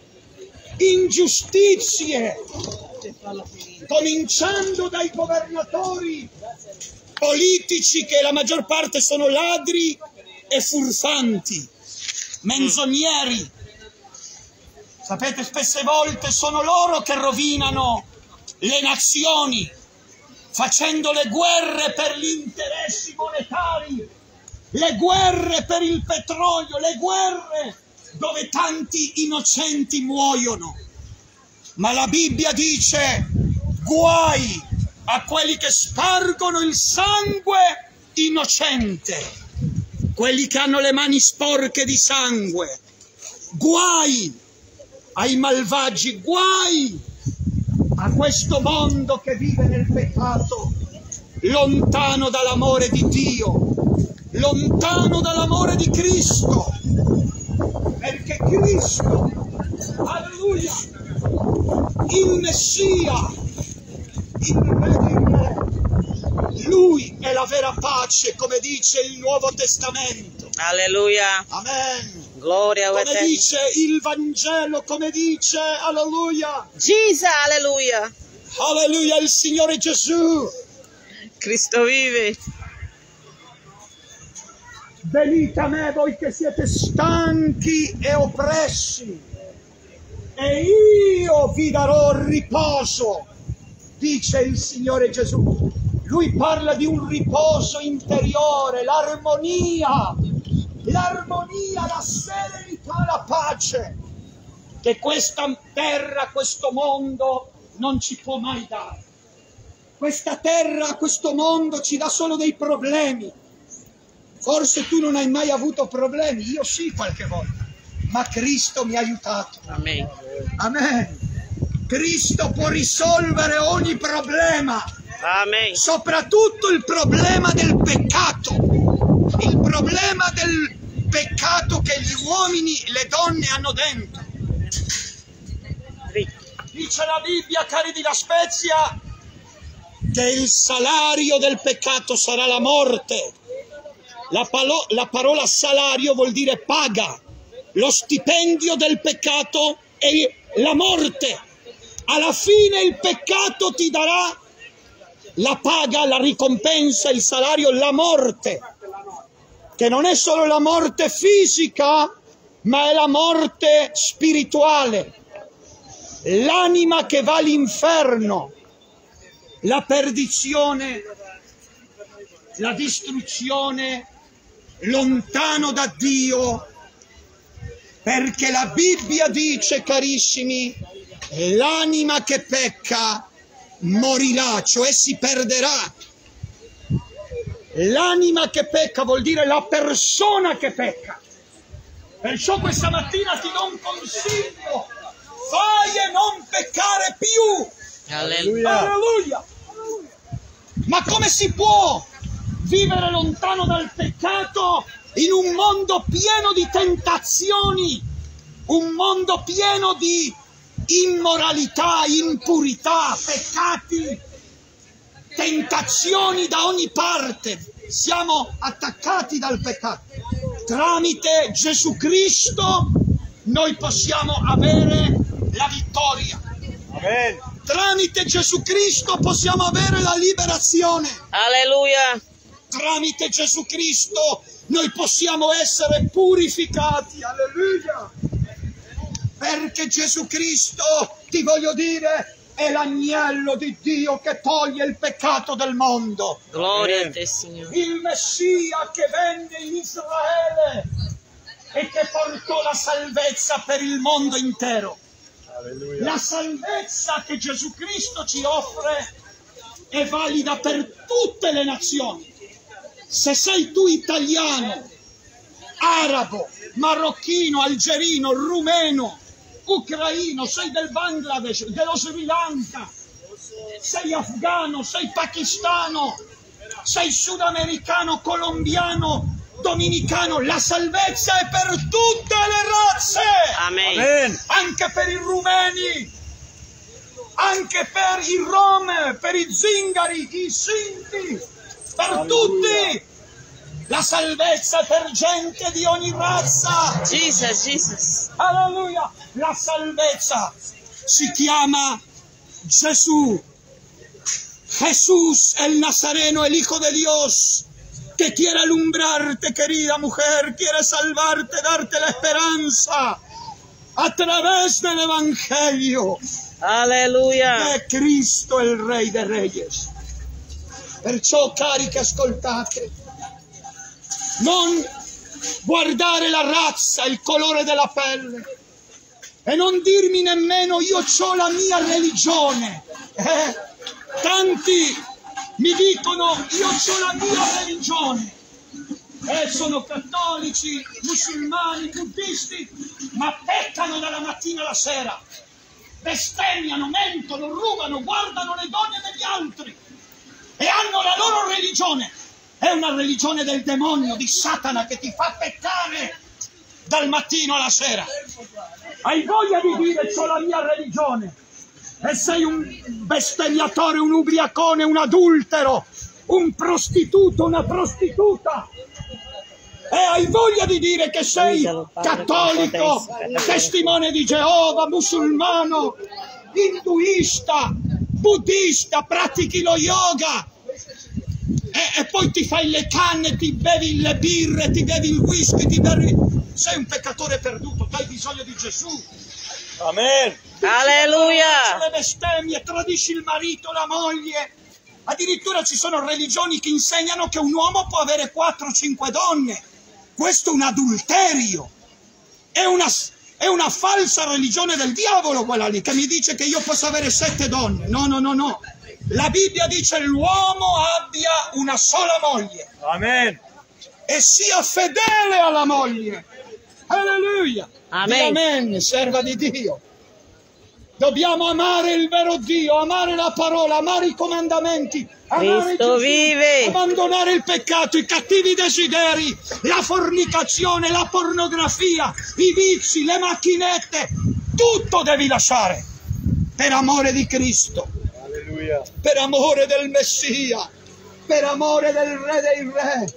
[SPEAKER 1] ingiustizie, cominciando dai governatori politici, che la maggior parte sono ladri e furfanti, menzogneri. Sapete, spesse volte sono loro che rovinano le nazioni, facendo le guerre per gli interessi monetari, le guerre per il petrolio, le guerre dove tanti innocenti muoiono. Ma la Bibbia dice: guai a quelli che spargono il sangue innocente, quelli che hanno le mani sporche di sangue. Guai ai malvagi, guai a questo mondo che vive nel peccato, lontano dall'amore di Dio, lontano dall'amore di Cristo, perché Cristo, alleluia, il Messia, il Re, Lui è la vera pace, come dice il Nuovo Testamento.
[SPEAKER 2] Alleluia.
[SPEAKER 1] Amen.
[SPEAKER 2] Gloria a
[SPEAKER 1] Come
[SPEAKER 2] te.
[SPEAKER 1] dice il Vangelo, come dice, alleluia,
[SPEAKER 2] Jesus, alleluia.
[SPEAKER 1] alleluia, il Signore Gesù.
[SPEAKER 2] Cristo vive.
[SPEAKER 1] Venite a me voi che siete stanchi e oppressi, e io vi darò riposo, dice il Signore Gesù. Lui parla di un riposo interiore, l'armonia, l'armonia, la serenità, la pace, che questa terra, questo mondo non ci può mai dare. Questa terra, questo mondo ci dà solo dei problemi. Forse tu non hai mai avuto problemi, io sì qualche volta, ma Cristo mi ha aiutato.
[SPEAKER 2] Amen.
[SPEAKER 1] Amen. Cristo può risolvere ogni problema,
[SPEAKER 2] Amen.
[SPEAKER 1] soprattutto il problema del peccato, il problema del peccato che gli uomini e le donne hanno dentro. Dice la Bibbia, cari di La Spezia, che il salario del peccato sarà la morte, La, palo, la parola salario vuol dire paga. Lo stipendio del peccato è la morte. Alla fine il peccato ti darà la paga, la ricompensa, il salario, la morte. Che non è solo la morte fisica, ma è la morte spirituale. L'anima che va all'inferno, la perdizione, la distruzione, lontano da Dio, perché la Bibbia dice, carissimi, l'anima che pecca morirà, cioè si perderà. L'anima che pecca vuol dire la persona che pecca. Perciò questa mattina ti do un consiglio: fai e non peccare più.
[SPEAKER 2] Alleluia.
[SPEAKER 1] Alleluia. Ma come si può vivere lontano dal peccato in un mondo pieno di tentazioni, un mondo pieno di immoralità, impurità, peccati, tentazioni da ogni parte? Siamo attaccati dal peccato. Tramite Gesù Cristo noi possiamo avere la vittoria.
[SPEAKER 3] Amen.
[SPEAKER 1] Tramite Gesù Cristo possiamo avere la liberazione.
[SPEAKER 2] Alleluia.
[SPEAKER 1] Tramite Gesù Cristo noi possiamo essere purificati. Alleluia. Perché Gesù Cristo, ti voglio dire, è l'agnello di Dio che toglie il peccato del mondo.
[SPEAKER 2] Gloria a te, Signore.
[SPEAKER 1] Il Messia che venne in Israele e che portò la salvezza per il mondo intero.
[SPEAKER 3] Alleluia.
[SPEAKER 1] La salvezza che Gesù Cristo ci offre è valida per tutte le nazioni. Se sei tu italiano, arabo, marocchino, algerino, rumeno, ucraino, sei del Bangladesh, dello Sri Lanka, sei afgano, sei pakistano, sei sudamericano, colombiano, dominicano, la salvezza è per tutte le razze.
[SPEAKER 2] Amen.
[SPEAKER 3] Amen.
[SPEAKER 1] Anche per i rumeni, anche per i rom, per i zingari, i sinti, per
[SPEAKER 3] Alleluia.
[SPEAKER 1] tutti. La salvezza è per gente di ogni razza.
[SPEAKER 2] Jesus, Jesus.
[SPEAKER 1] Alleluia. La salvezza si chiama Gesù. Jesús el Nazareno, el Hijo de Dios, que quiere alumbrarte, querida mujer, quiere salvarte, darte la esperanza a través del Evangelio
[SPEAKER 2] Alleluia.
[SPEAKER 1] de Cristo, il Re dei Reyes. Perciò, cari che ascoltate, non guardare la razza, il colore della pelle, e non dirmi nemmeno io ho la mia religione. Eh? Tanti mi dicono io ho la mia religione, e sono cattolici, musulmani, buddisti, ma peccano dalla mattina alla sera, bestemmiano, mentono, rubano, guardano le donne degli altri e hanno la loro religione. È una religione del demonio, di Satana, che ti fa peccare dal mattino alla sera. Hai voglia di dire c'ho la mia religione e sei un bestemmiatore, un ubriacone, un adultero, un prostituto, una prostituta, e hai voglia di dire che sei cattolico, testimone di Geova, musulmano, induista, buddista, pratichi lo yoga, e, e poi ti fai le canne, ti bevi le birre, ti bevi il whisky, ti bevi... sei un peccatore perduto, tu hai bisogno di Gesù.
[SPEAKER 3] Amen.
[SPEAKER 2] Alleluia.
[SPEAKER 1] Le bestemmie, tradisci il marito, la moglie. Addirittura ci sono religioni che insegnano che un uomo può avere quattro o cinque donne. Questo è un adulterio. È una, è una falsa religione del diavolo quella lì, che mi dice che io posso avere sette donne. No, no, no, no. La Bibbia dice che l'uomo abbia una sola moglie.
[SPEAKER 3] Amen.
[SPEAKER 1] E sia fedele alla moglie. Alleluia.
[SPEAKER 2] Amen.
[SPEAKER 1] Amen, serva di Dio. Dobbiamo amare il vero Dio, amare la parola, amare i comandamenti, amare
[SPEAKER 2] Cristo
[SPEAKER 1] Gesù,
[SPEAKER 2] vive.
[SPEAKER 1] abbandonare il peccato, i cattivi desideri, la fornicazione, la pornografia, i vizi, le macchinette. Tutto devi lasciare per amore di Cristo,
[SPEAKER 3] Alleluia.
[SPEAKER 1] per amore del Messia, per amore del Re dei Re,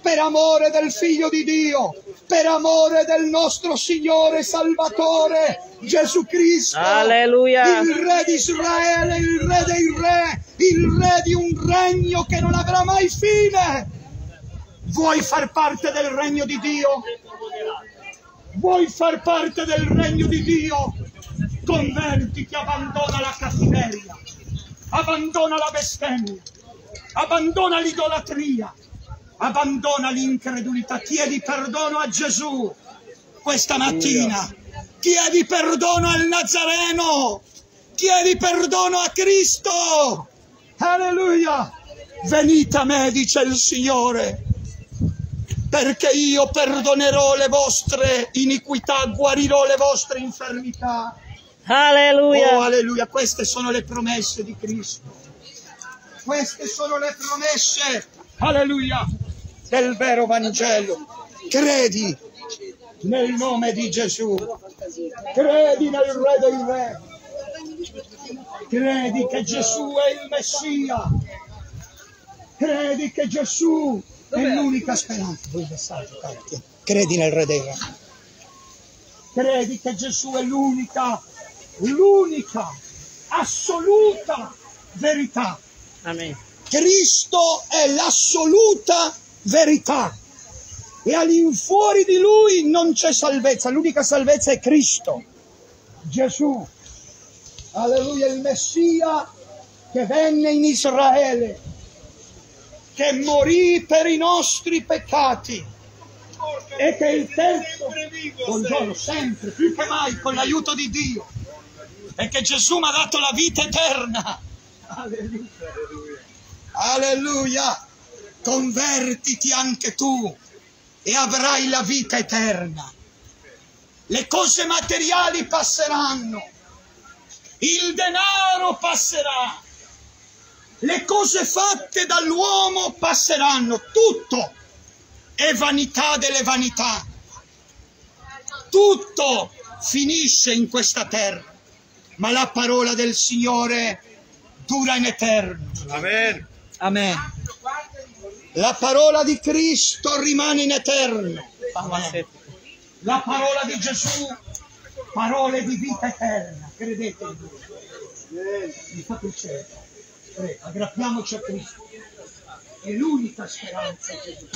[SPEAKER 1] per amore del Figlio di Dio, per amore del nostro Signore Salvatore Gesù Cristo.
[SPEAKER 2] Alleluia.
[SPEAKER 1] Il Re di Israele, il Re dei Re, il Re di un regno che non avrà mai fine. Vuoi far parte del regno di Dio? Vuoi far parte del regno di Dio? Convertiti, abbandona la cattiveria, abbandona la bestemmia, abbandona l'idolatria, abbandona l'incredulità. Chiedi perdono a Gesù questa mattina, chiedi perdono al Nazareno, chiedi perdono a Cristo. Alleluia! Venite a me, dice il Signore, perché io perdonerò le vostre iniquità, guarirò le vostre infermità.
[SPEAKER 2] Alleluia.
[SPEAKER 1] Oh, alleluia, queste sono le promesse di Cristo. Queste sono le promesse, alleluia, del vero Vangelo. Credi nel nome di Gesù. Credi nel Re dei Re. Credi che Gesù è il Messia. Credi che Gesù è l'unica speranza. Il messaggio, credi nel Re dei Re. Credi che Gesù è l'unica, l'unica, assoluta verità.
[SPEAKER 2] Amen.
[SPEAKER 1] Cristo è l'assoluta verità. E all'infuori di Lui non c'è salvezza. L'unica salvezza è Cristo, Gesù. Alleluia, il Messia che venne in Israele, che morì per i nostri peccati e che il terzo, buongiorno, sempre, più che mai, con l'aiuto di Dio, e che Gesù mi ha dato la vita eterna. Alleluia. Alleluia. Convertiti anche tu e avrai la vita eterna. Le cose materiali passeranno, il denaro passerà, le cose fatte dall'uomo passeranno, tutto è vanità delle vanità, tutto finisce in questa terra, ma la parola del Signore dura in eterno.
[SPEAKER 3] Amen.
[SPEAKER 1] Amen. La parola di Cristo rimane in eterno. Amen. La parola di Gesù, parole di vita eterna. Credete in Dio. Mi fa piacere. Prego, aggrappiamoci a Cristo. È l'unica speranza Gesù.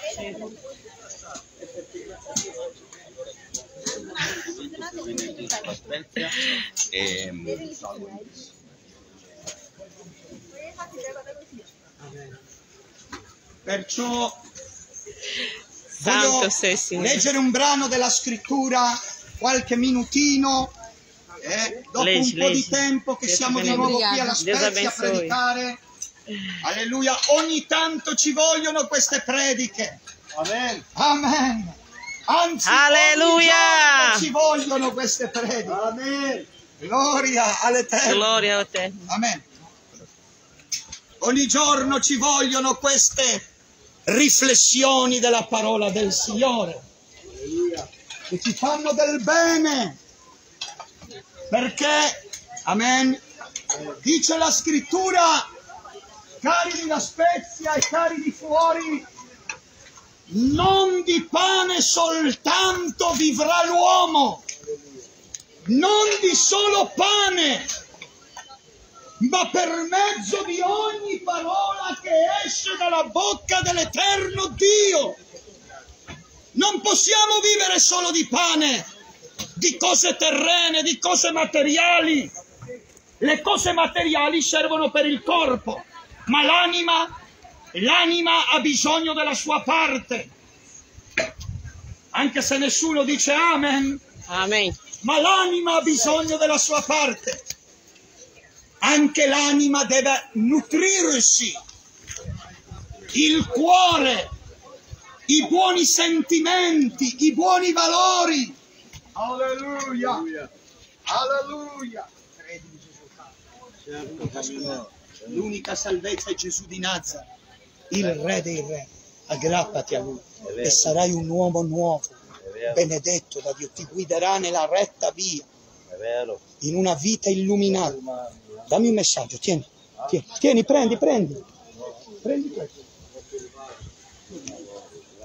[SPEAKER 1] Perciò voglio leggere un brano della scrittura, qualche minutino, eh, dopo
[SPEAKER 2] leggi,
[SPEAKER 1] un po'
[SPEAKER 2] leggi.
[SPEAKER 1] di tempo che
[SPEAKER 2] Dio
[SPEAKER 1] siamo di nuovo qui alla
[SPEAKER 2] Dio
[SPEAKER 1] Spezia a predicare. Alleluia, ogni tanto ci vogliono queste prediche.
[SPEAKER 3] Amen.
[SPEAKER 1] Amen. Anzi,
[SPEAKER 2] Alleluia.
[SPEAKER 1] ogni giorno ci vogliono queste prediche.
[SPEAKER 3] Amen.
[SPEAKER 1] Gloria all'Eterno.
[SPEAKER 2] Gloria a te.
[SPEAKER 1] Amen. Ogni giorno ci vogliono queste riflessioni della parola del Signore, che ci fanno del bene, perché, amen, dice la scrittura, cari di La Spezia e cari di fuori, non di pane soltanto vivrà l'uomo, non di solo pane, ma per mezzo di ogni parola che esce dalla bocca dell'Eterno Dio. Non possiamo vivere solo di pane, di cose terrene, di cose materiali. Le cose materiali servono per il corpo, ma l'anima, l'anima ha bisogno della sua parte. Anche se nessuno dice amen,
[SPEAKER 2] Amen.
[SPEAKER 1] ma l'anima ha bisogno della sua parte. Anche l'anima deve nutrirsi, il cuore, i buoni sentimenti, i buoni valori. Alleluia, alleluia. Credi in Gesù. L'unica salvezza è Gesù di Nazareth, il Re dei Re. Aggrappati a Lui e sarai un uomo nuovo, benedetto da Dio. Ti guiderà nella retta via, in una vita illuminata. Dammi un messaggio, tieni, tieni, tieni, prendi, prendi, prendi questo.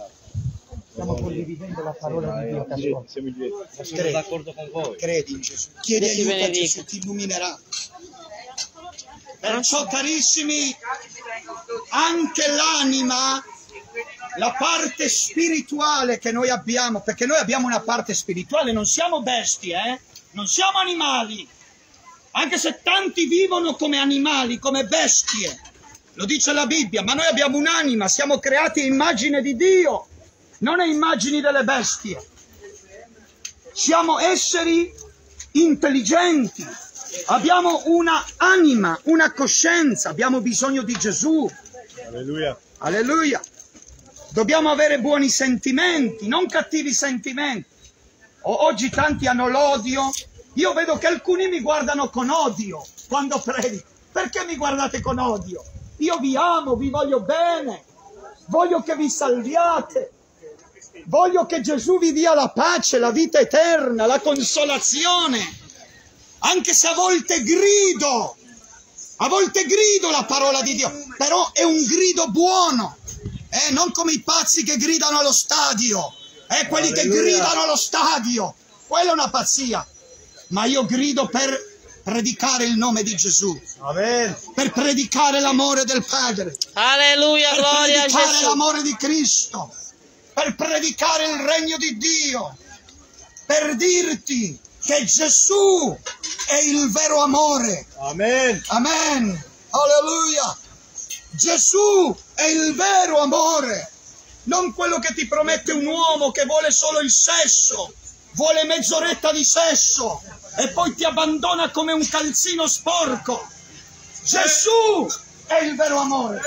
[SPEAKER 1] Stiamo condividendo la parola di Dio.
[SPEAKER 3] Sono d'accordo con voi.
[SPEAKER 1] Credi in Gesù. Chiedi
[SPEAKER 2] Dio ti
[SPEAKER 1] aiuto a
[SPEAKER 2] benedica.
[SPEAKER 1] Gesù, ti illuminerà. Perciò, carissimi, anche l'anima, la parte spirituale che noi abbiamo, perché noi abbiamo una parte spirituale, non siamo bestie, eh? Non siamo animali, anche se tanti vivono come animali, come bestie, lo dice la Bibbia, ma noi abbiamo un'anima, siamo creati a immagine di Dio, non a immagini delle bestie. Siamo esseri intelligenti, abbiamo una anima, una coscienza, abbiamo bisogno di Gesù.
[SPEAKER 3] Alleluia.
[SPEAKER 1] Alleluia. Dobbiamo avere buoni sentimenti, non cattivi sentimenti. O- oggi tanti hanno l'odio. Io vedo che alcuni mi guardano con odio quando predico. Perché mi guardate con odio? Io vi amo, vi voglio bene, voglio che vi salviate, voglio che Gesù vi dia la pace, la vita eterna, la consolazione. Anche se a volte grido, a volte grido la parola di Dio, però è un grido buono. Eh, non come i pazzi che gridano allo stadio, eh, quelli Alleluia. Che gridano allo stadio, quella è una pazzia, ma io grido per predicare il nome di Gesù, Amen. Per predicare l'amore del Padre,
[SPEAKER 2] Alleluia,
[SPEAKER 1] per
[SPEAKER 2] gloria a
[SPEAKER 1] predicare
[SPEAKER 2] Gesù,
[SPEAKER 1] l'amore di Cristo, per predicare il regno di Dio, per dirti che Gesù è il vero amore, Amen, Amen. Alleluia. Gesù è il vero amore, non quello che ti promette un uomo che vuole solo il sesso, vuole mezz'oretta di sesso e poi ti abbandona come un calzino sporco. Gesù è il vero amore.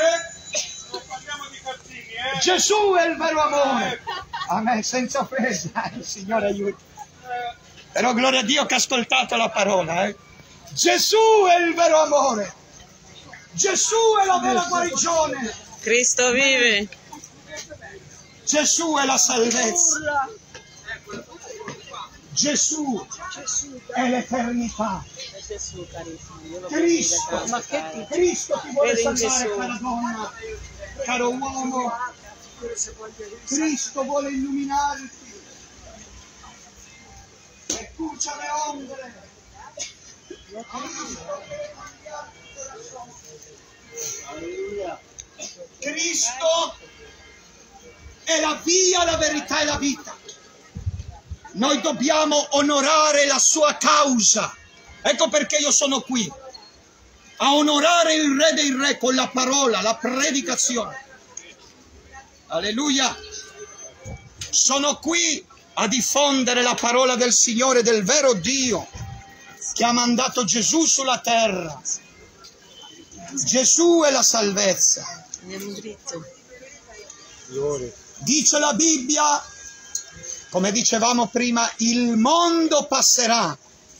[SPEAKER 1] Gesù è il vero amore. A me senza offesa, il Signore aiuti. Però gloria a Dio che ha ascoltato la parola. Eh? Gesù è il vero amore. Gesù è la vera guarigione.
[SPEAKER 2] Cristo vive.
[SPEAKER 1] Gesù è la salvezza. Gesù è l'eternità. Cristo, Cristo ti vuole salvare, cara donna, caro uomo. Cristo vuole illuminarti. E cucia le ombre. Cristo è la via, la verità e la vita. Noi dobbiamo onorare la sua causa. Ecco perché io sono qui, a onorare il Re dei Re con la parola, la predicazione. Alleluia. Sono qui a diffondere la parola del Signore, del vero Dio, che ha mandato Gesù sulla terra. Gesù è la salvezza. Dice la Bibbia, come dicevamo prima, il mondo passerà.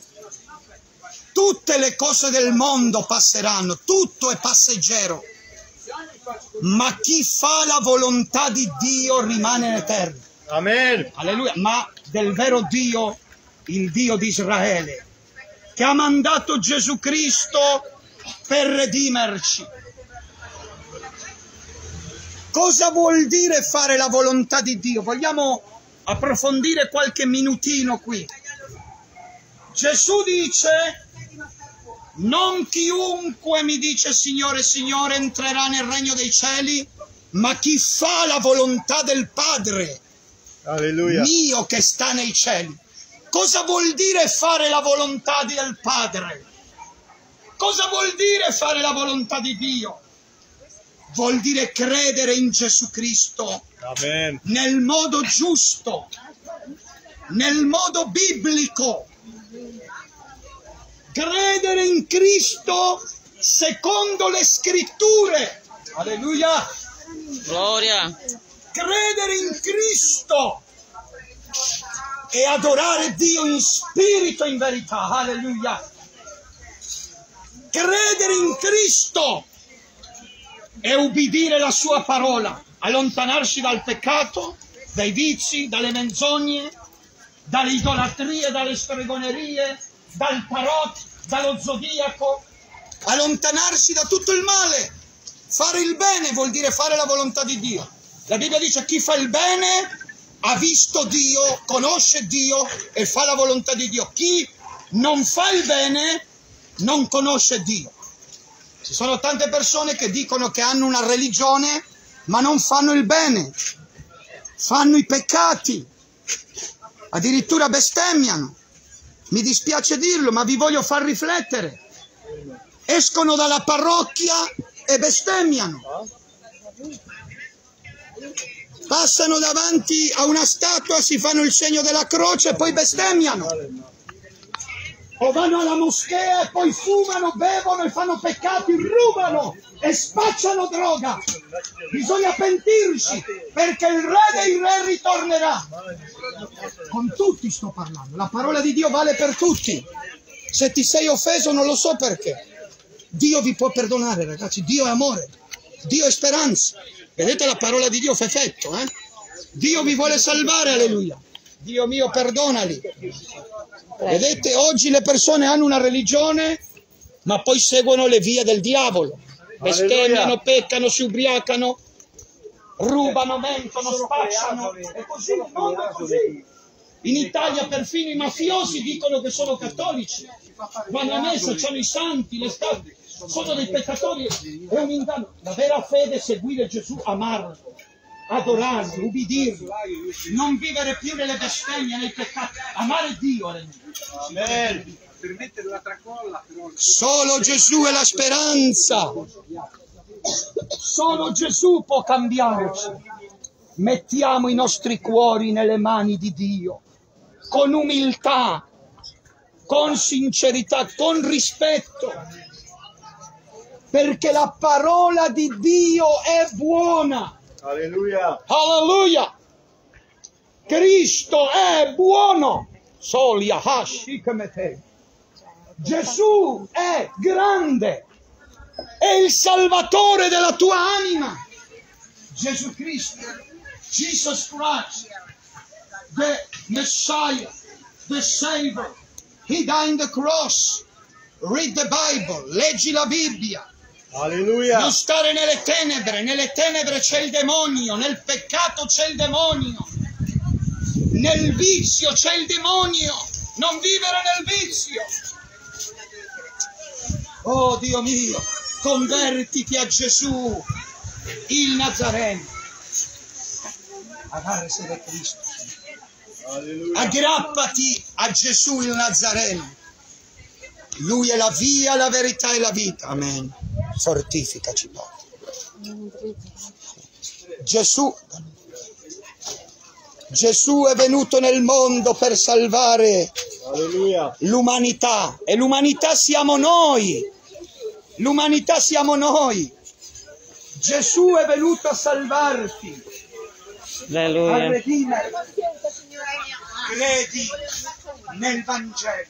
[SPEAKER 1] Tutte le cose del mondo passeranno, tutto è passeggero. Ma chi fa la volontà di Dio rimane in eterno.
[SPEAKER 3] Amen.
[SPEAKER 1] Alleluia. Ma del vero Dio, il Dio di Israele, che ha mandato Gesù Cristo per redimerci. Cosa vuol dire fare la volontà di Dio? Vogliamo approfondire qualche minutino qui. Gesù dice: non chiunque mi dice Signore, Signore entrerà nel regno dei cieli, ma chi fa la volontà del Padre Alleluia. Mio che sta nei cieli. Cosa vuol dire fare la volontà del Padre? Cosa vuol dire fare la volontà di Dio? Vuol dire credere in Gesù Cristo Amen. Nel modo giusto, nel modo biblico. Credere in Cristo secondo le scritture. Alleluia.
[SPEAKER 2] Gloria.
[SPEAKER 1] Credere in Cristo e adorare Dio in spirito e in verità. Alleluia. Credere in Cristo e ubbidire la sua parola, allontanarsi dal peccato, dai vizi, dalle menzogne, dalle idolatrie, dalle stregonerie, dal tarot, dallo zodiaco, allontanarsi da tutto il male. Fare il bene vuol dire fare la volontà di Dio. La Bibbia dice: chi fa il bene ha visto Dio, conosce Dio e fa la volontà di Dio. Chi non fa il bene non conosce Dio. Ci sono tante persone che dicono che hanno una religione ma non fanno il bene, fanno i peccati, addirittura bestemmiano. Mi dispiace dirlo, ma vi voglio far riflettere. Escono dalla parrocchia e bestemmiano. Passano davanti a una statua, si fanno il segno della croce e poi bestemmiano. O vanno alla moschea e poi fumano, bevono e fanno peccati, rubano e spacciano droga. Bisogna pentirsi, perché il Re dei Re ritornerà. Con tutti sto parlando, la parola di Dio vale per tutti. Se ti sei offeso non lo so perché. Dio vi può perdonare, ragazzi. Dio è amore, Dio è speranza. Vedete, la parola di Dio fa effetto, eh? Dio vi vuole salvare, alleluia. Dio mio, perdonali. Vedete, oggi le persone hanno una religione, ma poi seguono le vie del diavolo. Bestemmiano, peccano, si ubriacano, rubano, mentono, spacciano. E così il mondo è così. In Italia perfino i mafiosi dicono che sono cattolici. Vanno a messa, hanno i santi, le statue. Sono dei peccatori, è un inganno. La vera fede è seguire Gesù, amarlo, adorarlo, ubbidirlo, non vivere più nelle bestemmie, nei peccati, amare Dio. Amen. Solo Gesù è la speranza, solo Gesù può cambiarci. Mettiamo i nostri cuori nelle mani di Dio, con umiltà, con sincerità, con rispetto, perché la parola di Dio è buona.
[SPEAKER 3] Alleluia.
[SPEAKER 1] Alleluia. Cristo è buono. Solia hashi come te. Gesù è grande. È il salvatore della tua anima. Gesù Cristo. Jesus Christ. The Messiah. The Savior. He died on the cross. Read the Bible. Leggi la Bibbia.
[SPEAKER 3] Alleluia.
[SPEAKER 1] Non stare nelle tenebre, nelle tenebre c'è il demonio, nel peccato c'è il demonio, nel vizio c'è il demonio, non vivere nel vizio. Oh Dio mio, convertiti a Gesù, il Nazareno. Agárrese de Cristo. Alleluia. Aggrappati a Gesù il Nazareno. Lui è la via, la verità e la vita. Amen. Fortificaci, Padre. Gesù, Gesù è venuto nel mondo per salvare l'umanità, e l'umanità siamo noi. L'umanità siamo noi. Gesù è venuto a salvarti,
[SPEAKER 2] Alleluia.
[SPEAKER 1] a redimere. Credi nel Vangelo.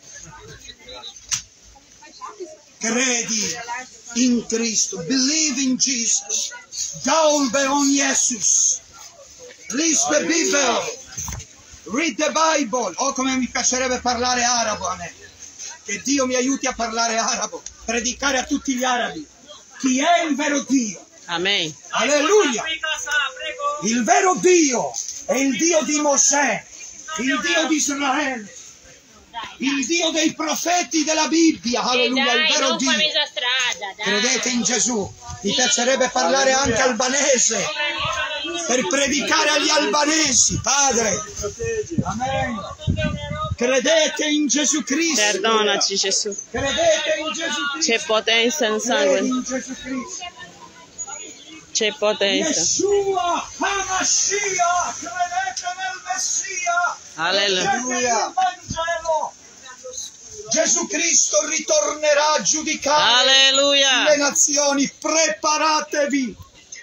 [SPEAKER 1] Credi in Cristo, believe in Jesus, Daulbe on Jesus, Lies the Bible, read the Bible. Oh, come mi piacerebbe parlare arabo a me, che Dio mi aiuti a parlare arabo, predicare a tutti gli arabi chi è il vero Dio.
[SPEAKER 2] Amen.
[SPEAKER 1] Alleluia. Il vero Dio è il Dio di Mosè, il Dio di Israele, il Dio dei profeti della Bibbia. Alleluia, il vero Dio. Credete in Gesù. Mi piacerebbe parlare anche albanese per predicare agli albanesi, Padre. Amen. Credete in Gesù Cristo.
[SPEAKER 2] Perdonaci, Gesù.
[SPEAKER 1] Credete in Gesù Cristo.
[SPEAKER 2] C'è potenza in
[SPEAKER 1] Credi
[SPEAKER 2] sangue.
[SPEAKER 1] in Gesù Cristo.
[SPEAKER 2] C'è potenza.
[SPEAKER 1] Yeshua HaMashiach, credete nel Messia.
[SPEAKER 2] Alleluia.
[SPEAKER 1] Credete nel Vangelo. Gesù Cristo ritornerà a giudicare
[SPEAKER 2] Alleluia.
[SPEAKER 1] le nazioni. Preparatevi.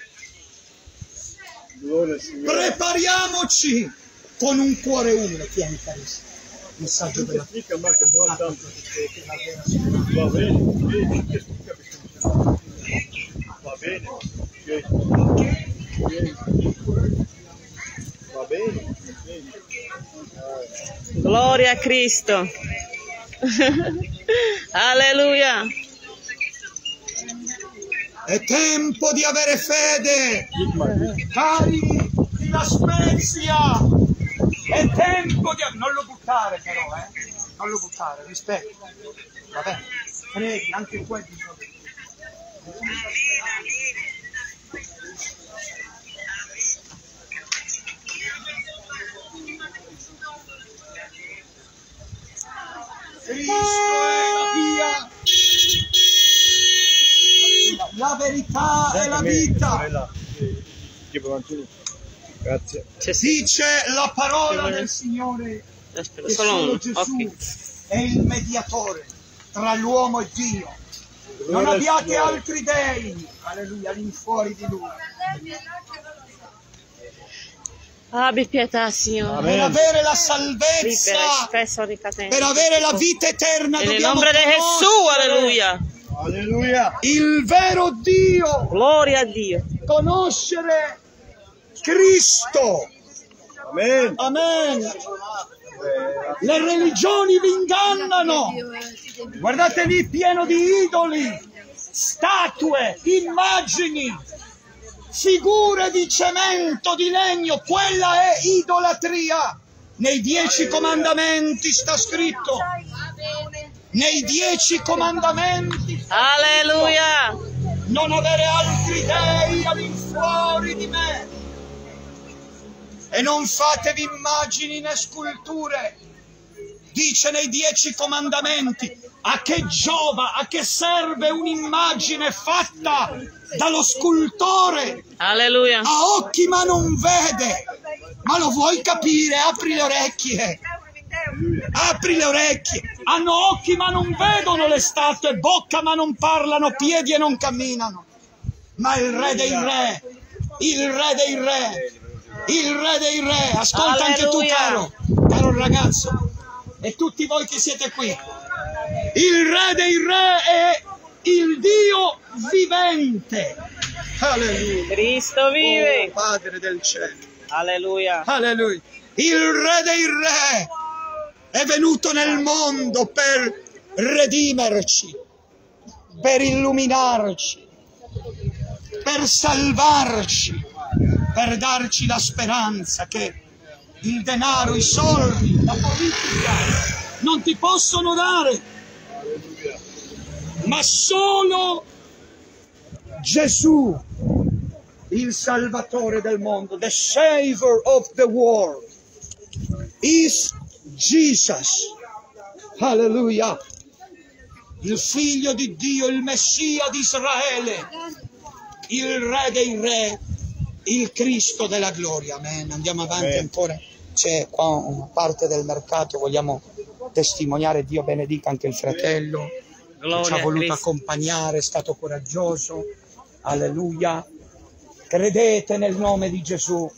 [SPEAKER 1] Prepariamoci con un cuore umile. Tieni, carissimo. Messaggio della
[SPEAKER 3] Va bene, va bene, va bene.
[SPEAKER 2] Gloria a Cristo. Alleluia.
[SPEAKER 1] È tempo di avere fede. Cari di La Spezia, È tempo di... Non lo buttare però, eh. Non lo buttare, rispetto. Va bene. Preghi, anche qua è bisogno. Cristo è la via, la verità e la vita.
[SPEAKER 3] Grazie.
[SPEAKER 1] Dice la parola del Signore che solo Gesù è il mediatore tra l'uomo e Dio. Non abbiate altri dei, alleluia, all'infuori di Lui.
[SPEAKER 2] Abbi pietà, Signore.
[SPEAKER 1] Per avere la salvezza, per avere la vita eterna,
[SPEAKER 2] nel
[SPEAKER 1] dobbiamo
[SPEAKER 2] nome di Gesù, alleluia.
[SPEAKER 3] Alleluia.
[SPEAKER 1] Il vero Dio.
[SPEAKER 2] Gloria a Dio.
[SPEAKER 1] Conoscere Cristo.
[SPEAKER 3] Amen.
[SPEAKER 1] Amen. Le religioni vi ingannano. Guardate lì, pieno di idoli, statue, immagini, figure di cemento, di legno. Quella è idolatria. Nei dieci comandamenti sta scritto. Nei dieci comandamenti.
[SPEAKER 2] Alleluia.
[SPEAKER 1] Non avere altri dei all'infuori di me. E non fatevi immagini né sculture. Dice nei dieci comandamenti. A che giova, a che serve un'immagine fatta dallo scultore?
[SPEAKER 2] Alleluia.
[SPEAKER 1] Ha occhi ma non vede. Ma lo vuoi capire? Apri le orecchie. Apri le orecchie. Hanno occhi ma non vedono le statue, bocca ma non parlano, piedi e non camminano. Ma il Re dei Re, il Re dei Re, il Re dei Re, ascolta anche tu, caro, caro ragazzo, e tutti voi che siete qui. Il Re dei Re è il Dio vivente. Alleluia.
[SPEAKER 2] Cristo vive.
[SPEAKER 1] Oh, Padre del cielo.
[SPEAKER 2] Alleluia.
[SPEAKER 1] Alleluia. Il Re dei Re è venuto nel mondo per redimerci, per illuminarci, per salvarci, per darci la speranza che il denaro, i soldi, la politica non ti possono dare, ma solo Gesù, il Salvatore del mondo, the Savior of the world, is Jesus. Alleluia. Il Figlio di Dio, il Messia di Israele, il Re dei Re, il Cristo della gloria. Amen. Andiamo avanti. Amen. Ancora. C'è qua una parte del mercato, vogliamo testimoniare. Dio benedica anche il fratello che ci ha voluto accompagnare, è stato coraggioso. Alleluia. Credete nel nome di Gesù.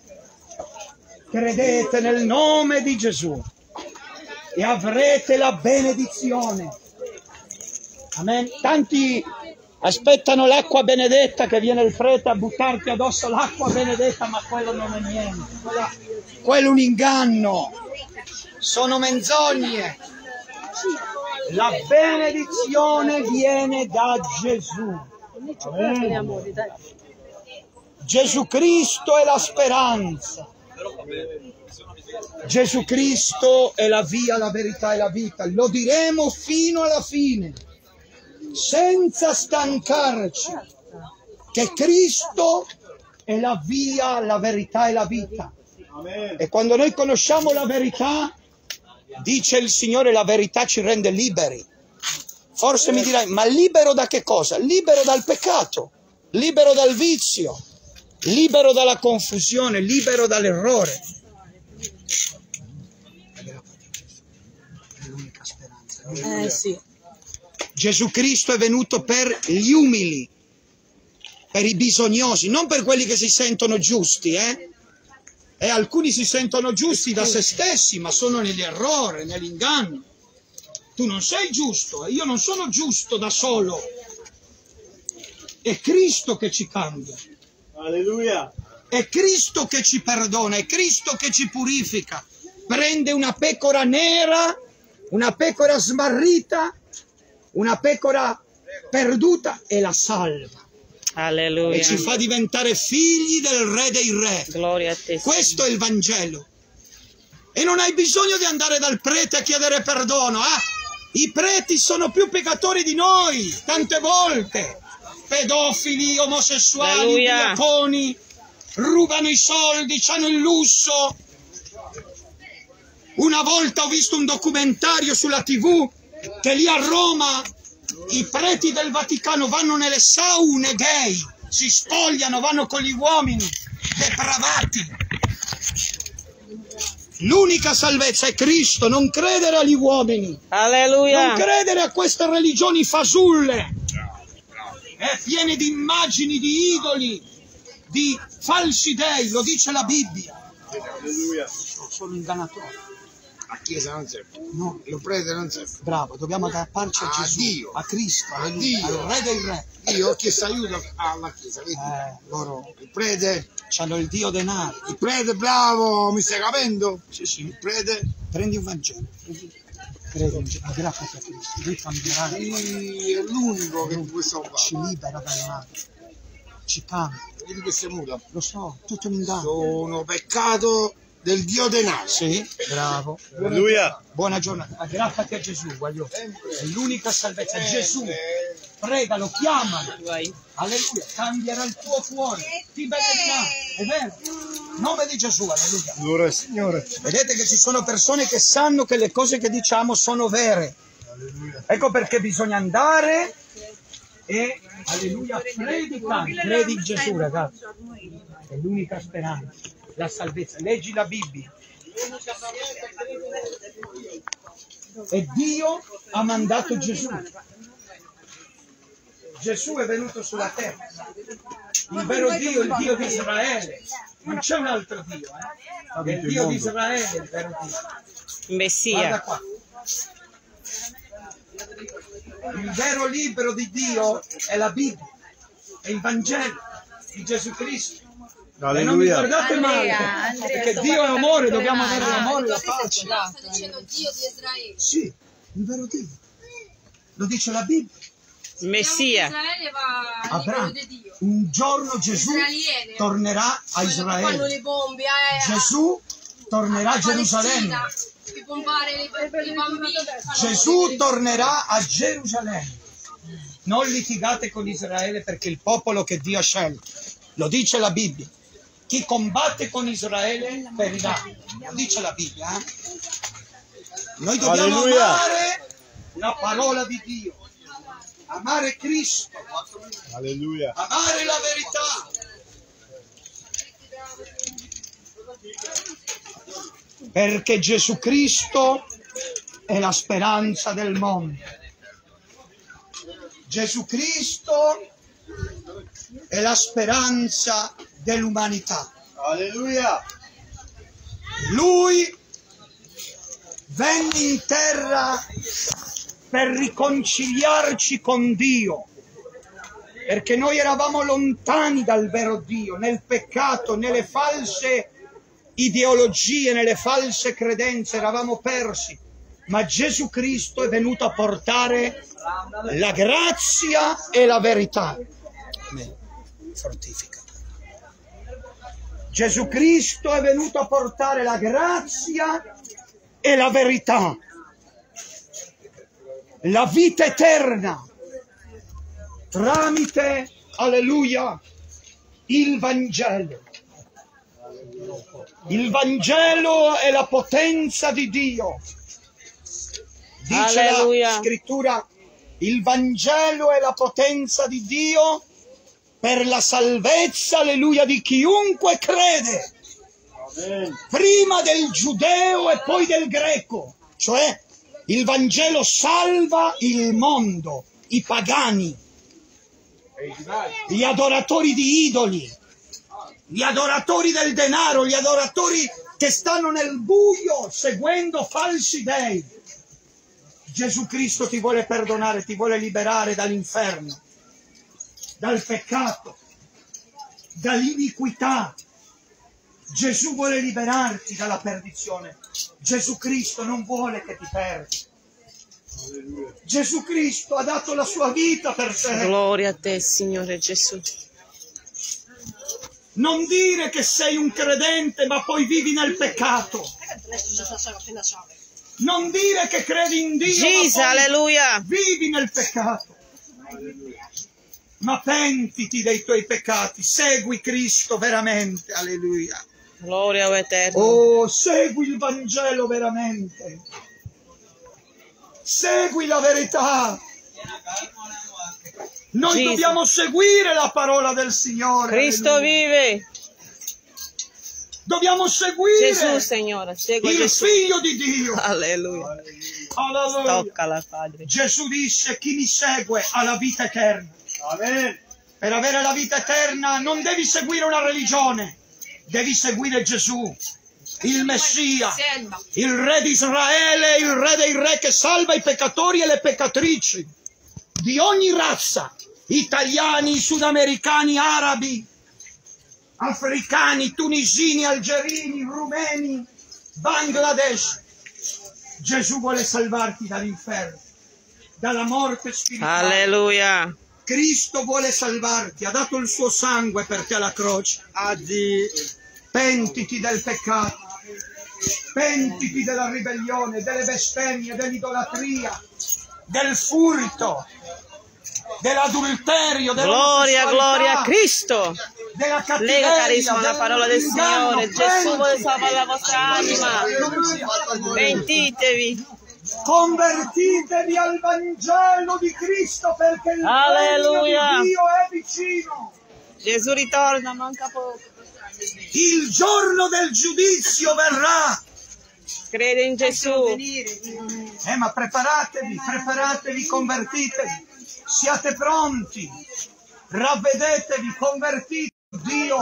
[SPEAKER 1] Credete nel nome di Gesù e avrete la benedizione. Amen. Tanti aspettano l'acqua benedetta, che viene il prete a buttarti addosso l'acqua benedetta, ma quello non è niente. Quella, quello è un inganno. Sono menzogne. La benedizione viene da Gesù. Amen. Gesù Cristo è la speranza. Gesù Cristo è la via, la verità e la vita. Lo diremo fino alla fine, senza stancarci, che Cristo è la via, la verità e la vita. E quando noi conosciamo la verità, dice il Signore, la verità ci rende liberi. Forse mi dirai, ma libero da che cosa? Libero dal peccato, libero dal vizio, libero dalla confusione, libero dall'errore. È l'unica speranza.
[SPEAKER 2] Eh sì.
[SPEAKER 1] Gesù Cristo è venuto per gli umili, per i bisognosi, non per quelli che si sentono giusti, eh? E alcuni si sentono giusti da se stessi, ma sono nell'errore, nell'inganno. Tu non sei giusto, e io non sono giusto da solo. È Cristo che ci cambia.
[SPEAKER 3] Alleluia.
[SPEAKER 1] È Cristo che ci perdona, è Cristo che ci purifica. Prende una pecora nera, una pecora smarrita, una pecora perduta e la salva.
[SPEAKER 2] Alleluia.
[SPEAKER 1] E ci fa diventare figli del Re dei Re.
[SPEAKER 2] Gloria a te.
[SPEAKER 1] Questo è il Vangelo. E non hai bisogno di andare dal prete a chiedere perdono, eh? I preti sono più peccatori di noi, tante volte. Pedofili, omosessuali,
[SPEAKER 2] Alleluia.
[SPEAKER 1] ubriaconi, rubano i soldi, hanno il lusso. Una volta ho visto un documentario sulla tivù che lì a Roma i preti del Vaticano vanno nelle saune gay, si spogliano, vanno con gli uomini, depravati. L'unica salvezza è Cristo, non credere agli uomini,
[SPEAKER 2] Alleluia.
[SPEAKER 1] non credere a queste religioni fasulle, eh, piene di immagini, di idoli, di falsi dei, lo dice la Bibbia.
[SPEAKER 3] Alleluia.
[SPEAKER 1] Sono ingannatori.
[SPEAKER 4] La Chiesa non serve,
[SPEAKER 1] No,
[SPEAKER 4] il prete non serve.
[SPEAKER 1] bravo, dobbiamo aggrapparci a
[SPEAKER 4] A
[SPEAKER 1] Gesù,
[SPEAKER 4] Dio.
[SPEAKER 1] a Cristo,
[SPEAKER 4] A
[SPEAKER 1] al
[SPEAKER 4] Dio.
[SPEAKER 1] Re dei Re.
[SPEAKER 4] Io ho chiesto aiuto alla Chiesa, vedi?
[SPEAKER 1] Eh, loro
[SPEAKER 4] Il prete,
[SPEAKER 1] hanno il Dio denaro.
[SPEAKER 4] il prete bravo, mi stai capendo?
[SPEAKER 1] Sì, sì.
[SPEAKER 4] Il prete
[SPEAKER 1] Prendi un Vangelo, credi in Gesù, aggrappati a Cristo, lui cambierà,
[SPEAKER 4] sì, è l'unico che può salvare.
[SPEAKER 1] ci libera dal male, ci cambia.
[SPEAKER 4] Vedi queste mura?
[SPEAKER 1] Lo so, tutto un inganno.
[SPEAKER 4] Sono peccato del Dio denaro.
[SPEAKER 1] Sì, bravo.
[SPEAKER 3] Alleluia.
[SPEAKER 1] Buona giornata, aggrappati a Gesù, voglio. È l'unica salvezza. Gesù, pregalo, chiamalo.
[SPEAKER 2] Vai.
[SPEAKER 1] Alleluia, cambierà il tuo cuore, ti benedirà. È vero? Nome di Gesù, alleluia.
[SPEAKER 3] Gloria al Signore.
[SPEAKER 1] Vedete che ci sono persone che sanno che le cose che diciamo sono vere. Ecco perché bisogna andare e, alleluia, predicare. Credi in Gesù, ragazzi. È l'unica speranza, la salvezza. Leggi la Bibbia. E Dio ha mandato Gesù. Gesù è venuto sulla terra. Il vero Dio, il Dio di Israele. Non c'è un altro Dio, eh? È il Dio di Israele, il vero Dio. Guarda
[SPEAKER 2] Messia.
[SPEAKER 1] qua. Il vero libro di Dio è la Bibbia, è il Vangelo di Gesù Cristo. E non mi
[SPEAKER 3] Alleluia.
[SPEAKER 1] guardate male,
[SPEAKER 5] Andrea, Andrea,
[SPEAKER 1] perché
[SPEAKER 5] sto
[SPEAKER 1] Dio è
[SPEAKER 5] guardando
[SPEAKER 1] amore,
[SPEAKER 5] il
[SPEAKER 1] dobbiamo
[SPEAKER 5] telefonare.
[SPEAKER 1] avere
[SPEAKER 5] Ah,
[SPEAKER 1] l'amore e la
[SPEAKER 5] questo è
[SPEAKER 1] pace.
[SPEAKER 5] sposato.
[SPEAKER 6] Sta dicendo Dio di Israele.
[SPEAKER 1] Sì, il vero Dio. Lo dice la Bibbia.
[SPEAKER 2] Messia.
[SPEAKER 6] Israele va
[SPEAKER 1] Abramo,
[SPEAKER 6] libero di Dio.
[SPEAKER 1] un giorno Gesù
[SPEAKER 6] Israeliene.
[SPEAKER 1] tornerà a
[SPEAKER 6] Quello che fanno
[SPEAKER 1] Israele.
[SPEAKER 6] le bombe, eh,
[SPEAKER 1] Gesù tornerà a
[SPEAKER 6] a
[SPEAKER 1] Gerusalemme.
[SPEAKER 6] Palestina, per bombare i, i bambini.
[SPEAKER 1] Gesù tornerà a Gerusalemme. Non litigate con Israele perché è il popolo che Dio ha scelto. Lo dice la Bibbia. Chi combatte con Israele perirà. Lo dice la Bibbia. Eh? Noi dobbiamo
[SPEAKER 3] Alleluia.
[SPEAKER 1] amare la parola di Dio. Amare Cristo.
[SPEAKER 3] Alleluia.
[SPEAKER 1] Amare la verità. Perché Gesù Cristo è la speranza del mondo. Gesù Cristo è la speranza dell'umanità.
[SPEAKER 3] Alleluia.
[SPEAKER 1] Lui venne in terra per riconciliarci con Dio, perché noi eravamo lontani dal vero Dio, nel peccato, nelle false ideologie, nelle false credenze, eravamo persi. Ma Gesù Cristo è venuto a portare la grazia e la verità. Amen. Fortifica. Gesù Cristo è venuto a portare la grazia e la verità, la vita eterna, tramite, alleluia, il Vangelo. Il Vangelo è la potenza di Dio. Dice
[SPEAKER 2] Alleluia.
[SPEAKER 1] la scrittura, il Vangelo è la potenza di Dio per la salvezza, alleluia, di chiunque crede,
[SPEAKER 3] Amen.
[SPEAKER 1] prima del giudeo e poi del greco. Cioè, il Vangelo salva il mondo, i pagani, gli adoratori di idoli, gli adoratori del denaro, gli adoratori che stanno nel buio seguendo falsi dei. Gesù Cristo ti vuole perdonare, ti vuole liberare dall'inferno, dal peccato, dall'iniquità. Gesù vuole liberarti dalla perdizione. Gesù Cristo non vuole che ti perdi. Gesù Cristo ha dato la sua vita per te.
[SPEAKER 2] Gloria a te, Signore Gesù.
[SPEAKER 1] Non dire che sei un credente ma poi vivi nel peccato. Non dire che credi in Dio,
[SPEAKER 2] Jesus,
[SPEAKER 1] ma poi
[SPEAKER 2] alleluia.
[SPEAKER 1] vivi nel peccato. Ma pentiti dei tuoi peccati, segui Cristo veramente, alleluia.
[SPEAKER 2] Gloria o eterno.
[SPEAKER 1] Oh, segui il Vangelo veramente. Segui la verità. Noi
[SPEAKER 2] Jesus.
[SPEAKER 1] dobbiamo seguire la parola del Signore.
[SPEAKER 2] Cristo
[SPEAKER 1] alleluia.
[SPEAKER 2] vive.
[SPEAKER 1] Dobbiamo seguire
[SPEAKER 2] Gesù, Signore. Segui
[SPEAKER 1] il
[SPEAKER 2] Gesù.
[SPEAKER 1] Figlio di Dio.
[SPEAKER 2] Alleluia.
[SPEAKER 1] Alleluia.
[SPEAKER 2] Toccala, Padre.
[SPEAKER 1] Gesù disse: chi mi segue ha la vita eterna.
[SPEAKER 3] Amen.
[SPEAKER 1] Per avere la vita eterna non devi seguire una religione, devi seguire Gesù, il Messia, il Re di Israele, il Re dei Re che salva i peccatori e le peccatrici di ogni razza, italiani, sudamericani, arabi, africani, tunisini, algerini, rumeni, Bangladesh. Gesù vuole salvarti dall'inferno, dalla morte spirituale.
[SPEAKER 2] Alleluia.
[SPEAKER 1] Cristo vuole salvarti, ha dato il suo sangue per te alla croce. Pentiti del peccato, pentiti della ribellione, delle bestemmie, dell'idolatria, del furto, dell'adulterio,
[SPEAKER 2] Gloria, gloria a
[SPEAKER 1] dell'omosessualità,
[SPEAKER 2] Cristo.
[SPEAKER 1] della
[SPEAKER 2] Lega
[SPEAKER 1] cattiveria,
[SPEAKER 2] carisma la parola del
[SPEAKER 1] dell'inganno.
[SPEAKER 2] Signore. Gesù vuole
[SPEAKER 1] Pentiti.
[SPEAKER 2] salvare la vostra anima. Pentitevi.
[SPEAKER 1] Convertitevi al Vangelo di Cristo perché il
[SPEAKER 2] Alleluia.
[SPEAKER 1] regno di Dio è vicino.
[SPEAKER 2] Gesù ritorna, manca poco.
[SPEAKER 1] Il giorno del giudizio verrà.
[SPEAKER 2] Crede in Gesù.
[SPEAKER 1] Eh, ma preparatevi, preparatevi, convertitevi. Siate pronti. Ravvedetevi, convertitevi. Dio,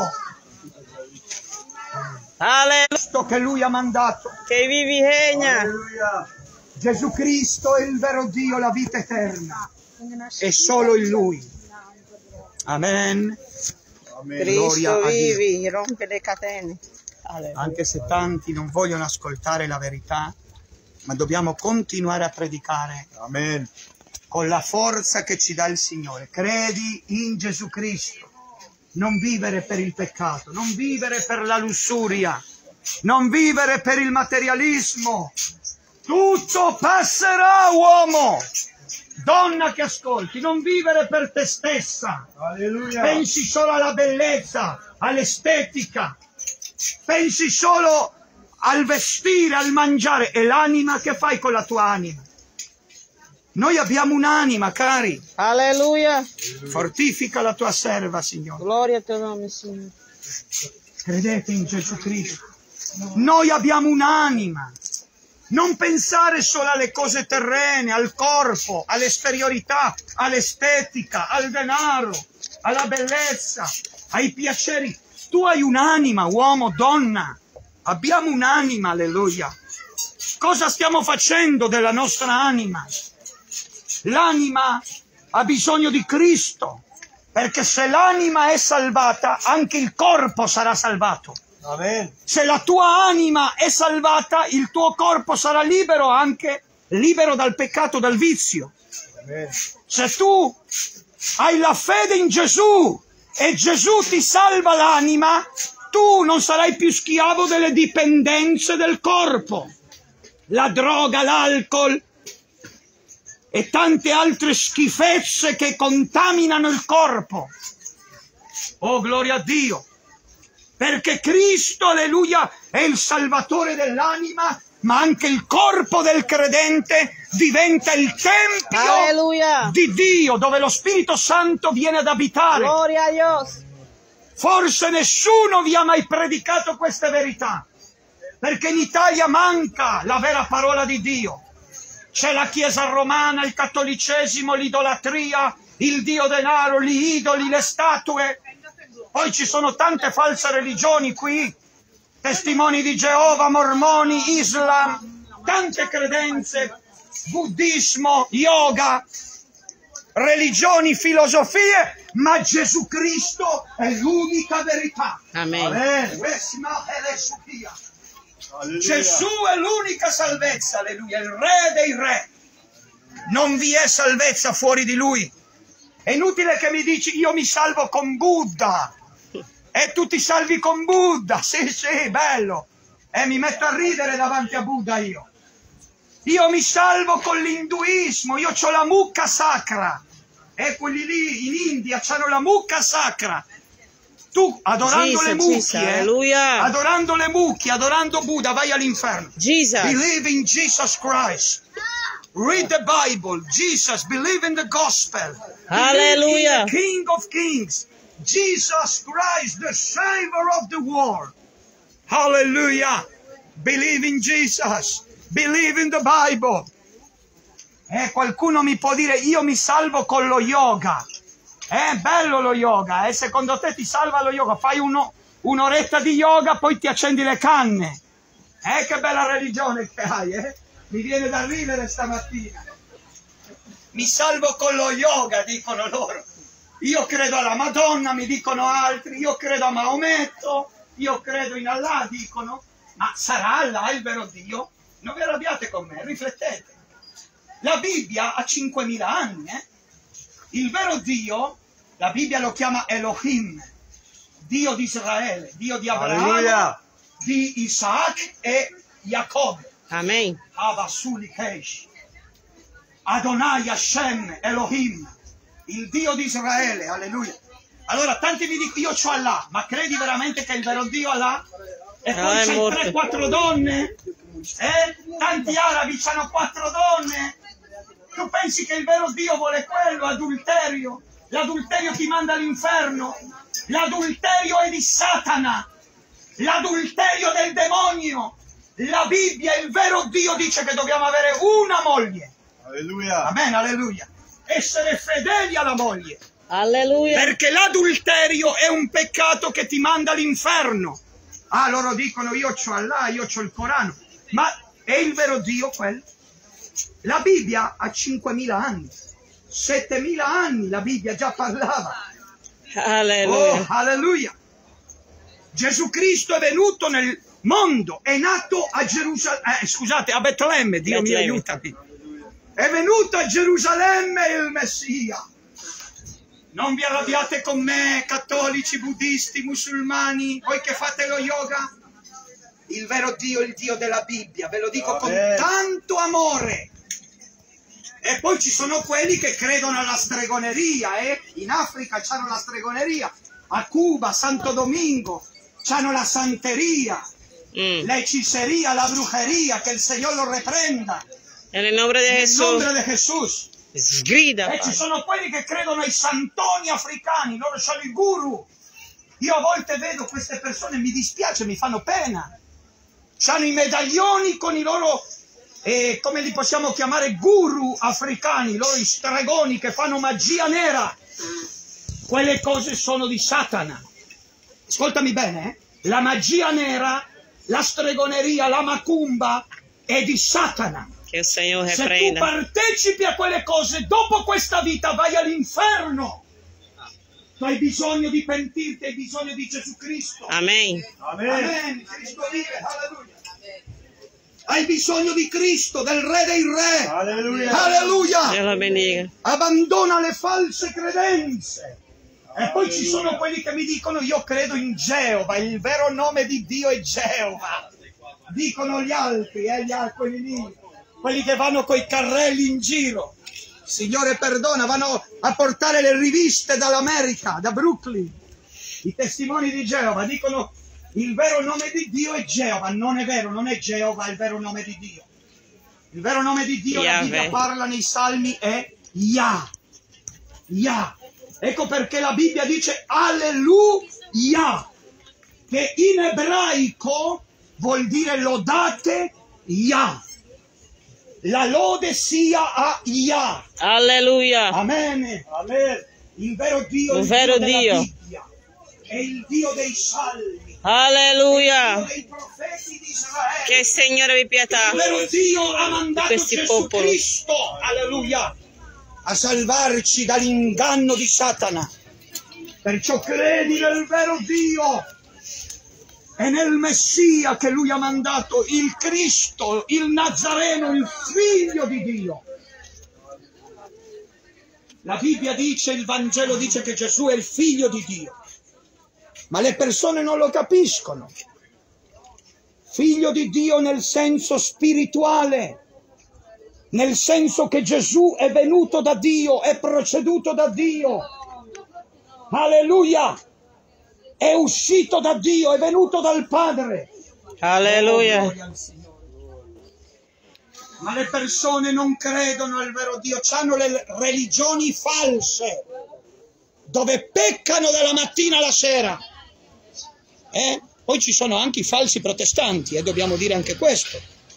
[SPEAKER 2] Alleluia.
[SPEAKER 1] questo che Lui ha mandato.
[SPEAKER 2] Che vivi regna.
[SPEAKER 3] Alleluia.
[SPEAKER 1] Gesù Cristo è il vero Dio, la vita eterna. E solo in Lui. Amen.
[SPEAKER 3] Amen.
[SPEAKER 1] Gloria
[SPEAKER 2] Cristo
[SPEAKER 1] a Dio.
[SPEAKER 2] vivi, rompe le catene. Alleluia.
[SPEAKER 1] Anche se tanti non vogliono ascoltare la verità, ma dobbiamo continuare a predicare
[SPEAKER 3] Amen.
[SPEAKER 1] con la forza che ci dà il Signore. Credi in Gesù Cristo. Non vivere per il peccato, non vivere per la lussuria, non vivere per il materialismo. Tutto passerà, uomo, donna che ascolti, non vivere per te stessa.
[SPEAKER 3] Alleluia.
[SPEAKER 1] Pensi solo alla bellezza, all'estetica, pensi solo al vestire, al mangiare. E l'anima, che fai con la tua anima? Noi abbiamo un'anima, cari.
[SPEAKER 2] Alleluia.
[SPEAKER 1] Fortifica la tua serva, Signore.
[SPEAKER 2] Gloria al tuo nome, Signore.
[SPEAKER 1] Credete in Gesù Cristo. Noi abbiamo un'anima. Non pensare solo alle cose terrene, al corpo, all'esteriorità, all'estetica, al denaro, alla bellezza, ai piaceri. Tu hai un'anima, uomo, donna. Abbiamo un'anima, alleluia. Cosa stiamo facendo della nostra anima? L'anima ha bisogno di Cristo, perché se l'anima è salvata, anche il corpo sarà salvato.
[SPEAKER 3] Amen.
[SPEAKER 1] Se la tua anima è salvata, il tuo corpo sarà libero, anche libero dal peccato, dal vizio.
[SPEAKER 3] Amen.
[SPEAKER 1] Se tu hai la fede in Gesù e Gesù ti salva l'anima, tu non sarai più schiavo delle dipendenze del corpo, la droga, l'alcol e tante altre schifezze che contaminano il corpo. Oh, gloria a Dio! Perché Cristo, alleluia, è il salvatore dell'anima, ma anche il corpo del credente diventa il tempio
[SPEAKER 2] Alleluia.
[SPEAKER 1] di Dio, dove lo Spirito Santo viene ad abitare.
[SPEAKER 2] Gloria a Dios.
[SPEAKER 1] Forse nessuno vi ha mai predicato queste verità, perché in Italia manca la vera parola di Dio. C'è la Chiesa romana, il cattolicesimo, l'idolatria, il dio denaro, gli idoli, le statue. Poi ci sono tante false religioni qui, testimoni di Geova, mormoni, Islam, tante credenze, buddismo, yoga, religioni, filosofie, ma Gesù Cristo è l'unica verità.
[SPEAKER 2] Amen.
[SPEAKER 3] Amen. Alleluia.
[SPEAKER 1] Gesù è l'unica salvezza, alleluia, il Re dei Re. Non vi è salvezza fuori di Lui. È inutile che mi dici io mi salvo con Buddha. E tu ti salvi con Buddha, sì, sì, bello. E mi metto a ridere davanti a Buddha io. Io mi salvo con l'induismo, io ho la mucca sacra. E quelli lì in India hanno la mucca sacra. Tu, adorando
[SPEAKER 2] Jesus,
[SPEAKER 1] le mucche,
[SPEAKER 2] Jesus,
[SPEAKER 1] eh,
[SPEAKER 2] alleluia.
[SPEAKER 1] adorando le mucche, adorando Buddha, vai all'inferno.
[SPEAKER 2] Jesus.
[SPEAKER 1] Believe in Jesus Christ. Read the Bible. Jesus, believe in the gospel.
[SPEAKER 2] Hallelujah.
[SPEAKER 1] Believe in the King of Kings. Jesus Christ, the Savior of the world. Hallelujah. Believe in Jesus. Believe in the Bible. E qualcuno mi può dire, io mi salvo con lo yoga. È bello lo yoga, e secondo te ti salva lo yoga? Fai uno, un'oretta di yoga, poi ti accendi le canne. Eh, che bella religione che hai, eh? Mi viene da ridere stamattina. Mi salvo con lo yoga, dicono loro. Io credo alla Madonna, mi dicono altri. Io credo a Maometto, io credo in Allah, dicono. Ma sarà Allah il vero Dio? Non vi arrabbiate con me, riflettete. La Bibbia ha cinquemila anni, eh? Il vero Dio, la Bibbia lo chiama Elohim, Dio di Israele, Dio di Abramo,
[SPEAKER 3] Alleluia.
[SPEAKER 1] di Isaac e Giacobbe.
[SPEAKER 2] Amen.
[SPEAKER 1] Abasulichesh. Adonai Hashem Elohim, il Dio di Israele, alleluia. Allora tanti vi dicono, io c'ho Allah, ma credi veramente che il vero Dio Allah? E poi
[SPEAKER 2] Ah, è
[SPEAKER 1] c'hai
[SPEAKER 2] morto.
[SPEAKER 1] tre quattro donne? Eh? Tanti arabi hanno quattro donne? Tu pensi che il vero Dio vuole quello, adulterio? L'adulterio ti manda all'inferno. L'adulterio è di Satana. L'adulterio del demonio. La Bibbia, il vero Dio dice che dobbiamo avere una moglie.
[SPEAKER 3] Alleluia.
[SPEAKER 1] Amen, alleluia. Essere fedeli alla moglie.
[SPEAKER 2] Alleluia.
[SPEAKER 1] Perché l'adulterio è un peccato che ti manda all'inferno. Ah, loro dicono io c'ho Allah, io c'ho il Corano. Ma è il vero Dio quello? La Bibbia ha cinquemila anni, settemila anni la Bibbia già parlava.
[SPEAKER 2] Alleluia.
[SPEAKER 1] Oh, alleluia. Gesù Cristo è venuto nel mondo, è nato a Gerusalemme, eh, scusate, a Betlemme, Dio mi
[SPEAKER 2] Betlemme.
[SPEAKER 1] aiutati. È venuto a Gerusalemme il Messia. Non vi arrabbiate con me, cattolici, buddisti, musulmani, voi che fate lo yoga. Il vero Dio è il Dio della Bibbia, ve lo dico con
[SPEAKER 3] Amen.
[SPEAKER 1] tanto amore. E poi ci sono quelli che credono alla stregoneria, eh? In Africa c'hanno la stregoneria, a Cuba, Santo Domingo, c'hanno la santeria,
[SPEAKER 2] Mm.
[SPEAKER 1] l'hechicería, la brujería, che il Signore lo reprenda.
[SPEAKER 2] En el nombre de
[SPEAKER 1] Nel
[SPEAKER 2] Jesús.
[SPEAKER 1] nome di Gesù.
[SPEAKER 2] Sgrida.
[SPEAKER 1] E ci sono quelli che credono ai santoni africani, loro sono i guru. Io a volte vedo queste persone, mi dispiace, mi fanno pena. C'hanno i medaglioni con i loro, eh, come li possiamo chiamare, guru africani, loro i stregoni che fanno magia nera. Quelle cose sono di Satana. Ascoltami bene, eh? La magia nera, la stregoneria, la macumba è di Satana.
[SPEAKER 2] Que el Señor
[SPEAKER 1] Se tu
[SPEAKER 2] reprenda.
[SPEAKER 1] partecipi a quelle cose, dopo questa vita vai all'inferno. Tu hai bisogno di pentirti, hai bisogno di Gesù Cristo.
[SPEAKER 2] Amén.
[SPEAKER 3] Amen.
[SPEAKER 1] Amen. Cristo vive, alleluia. Hai bisogno di Cristo, del Re dei Re.
[SPEAKER 3] Alleluia.
[SPEAKER 1] Alleluia.
[SPEAKER 2] Dios los bendiga.
[SPEAKER 1] Abbandona le false credenze. E poi ci sono quelli che mi dicono io credo in Geova, il vero nome di Dio è Geova. Dicono gli altri, eh, gli altri, quelli lì, quelli che vanno coi carrelli in giro. Signore perdona, vanno a portare le riviste dall'America, da Brooklyn. I testimoni di Geova dicono il vero nome di Dio è Geova. Non è vero, non è Geova il vero nome di Dio. Il vero nome di Dio, la Bibbia
[SPEAKER 2] Yahweh.
[SPEAKER 1] parla nei Salmi, è Yah. Yah. Ecco perché la Bibbia dice Alleluia, che in ebraico vuol dire lodate Yah. La lode sia a Yah.
[SPEAKER 2] Alleluia.
[SPEAKER 1] Amen.
[SPEAKER 3] Amen.
[SPEAKER 1] Il vero Dio è
[SPEAKER 2] Un
[SPEAKER 1] il
[SPEAKER 2] vero
[SPEAKER 1] Dio della
[SPEAKER 2] Dio.
[SPEAKER 1] Bibbia. È il Dio dei salmi.
[SPEAKER 2] Alleluia.
[SPEAKER 1] Dio dei profeti di Israele.
[SPEAKER 2] Que el Señor abbia pietà.
[SPEAKER 1] Il vero Dio ha mandato
[SPEAKER 2] questi
[SPEAKER 1] Gesù
[SPEAKER 2] popoli.
[SPEAKER 1] Cristo, alleluia, a salvarci dall'inganno di Satana. Perciò credi nel vero Dio e nel Messia che Lui ha mandato, il Cristo, il Nazareno, il Figlio di Dio. La Bibbia dice, il Vangelo dice che Gesù è il Figlio di Dio, ma le persone non lo capiscono. Figlio di Dio nel senso spirituale, nel senso che Gesù è venuto da Dio, è proceduto da Dio. Alleluia! È uscito da Dio, è venuto dal Padre.
[SPEAKER 2] Alleluia.
[SPEAKER 1] Ma le persone non credono al vero Dio, hanno le religioni false, dove peccano dalla mattina alla sera. Eh? Poi ci sono anche i falsi protestanti, e eh? dobbiamo dire anche questo.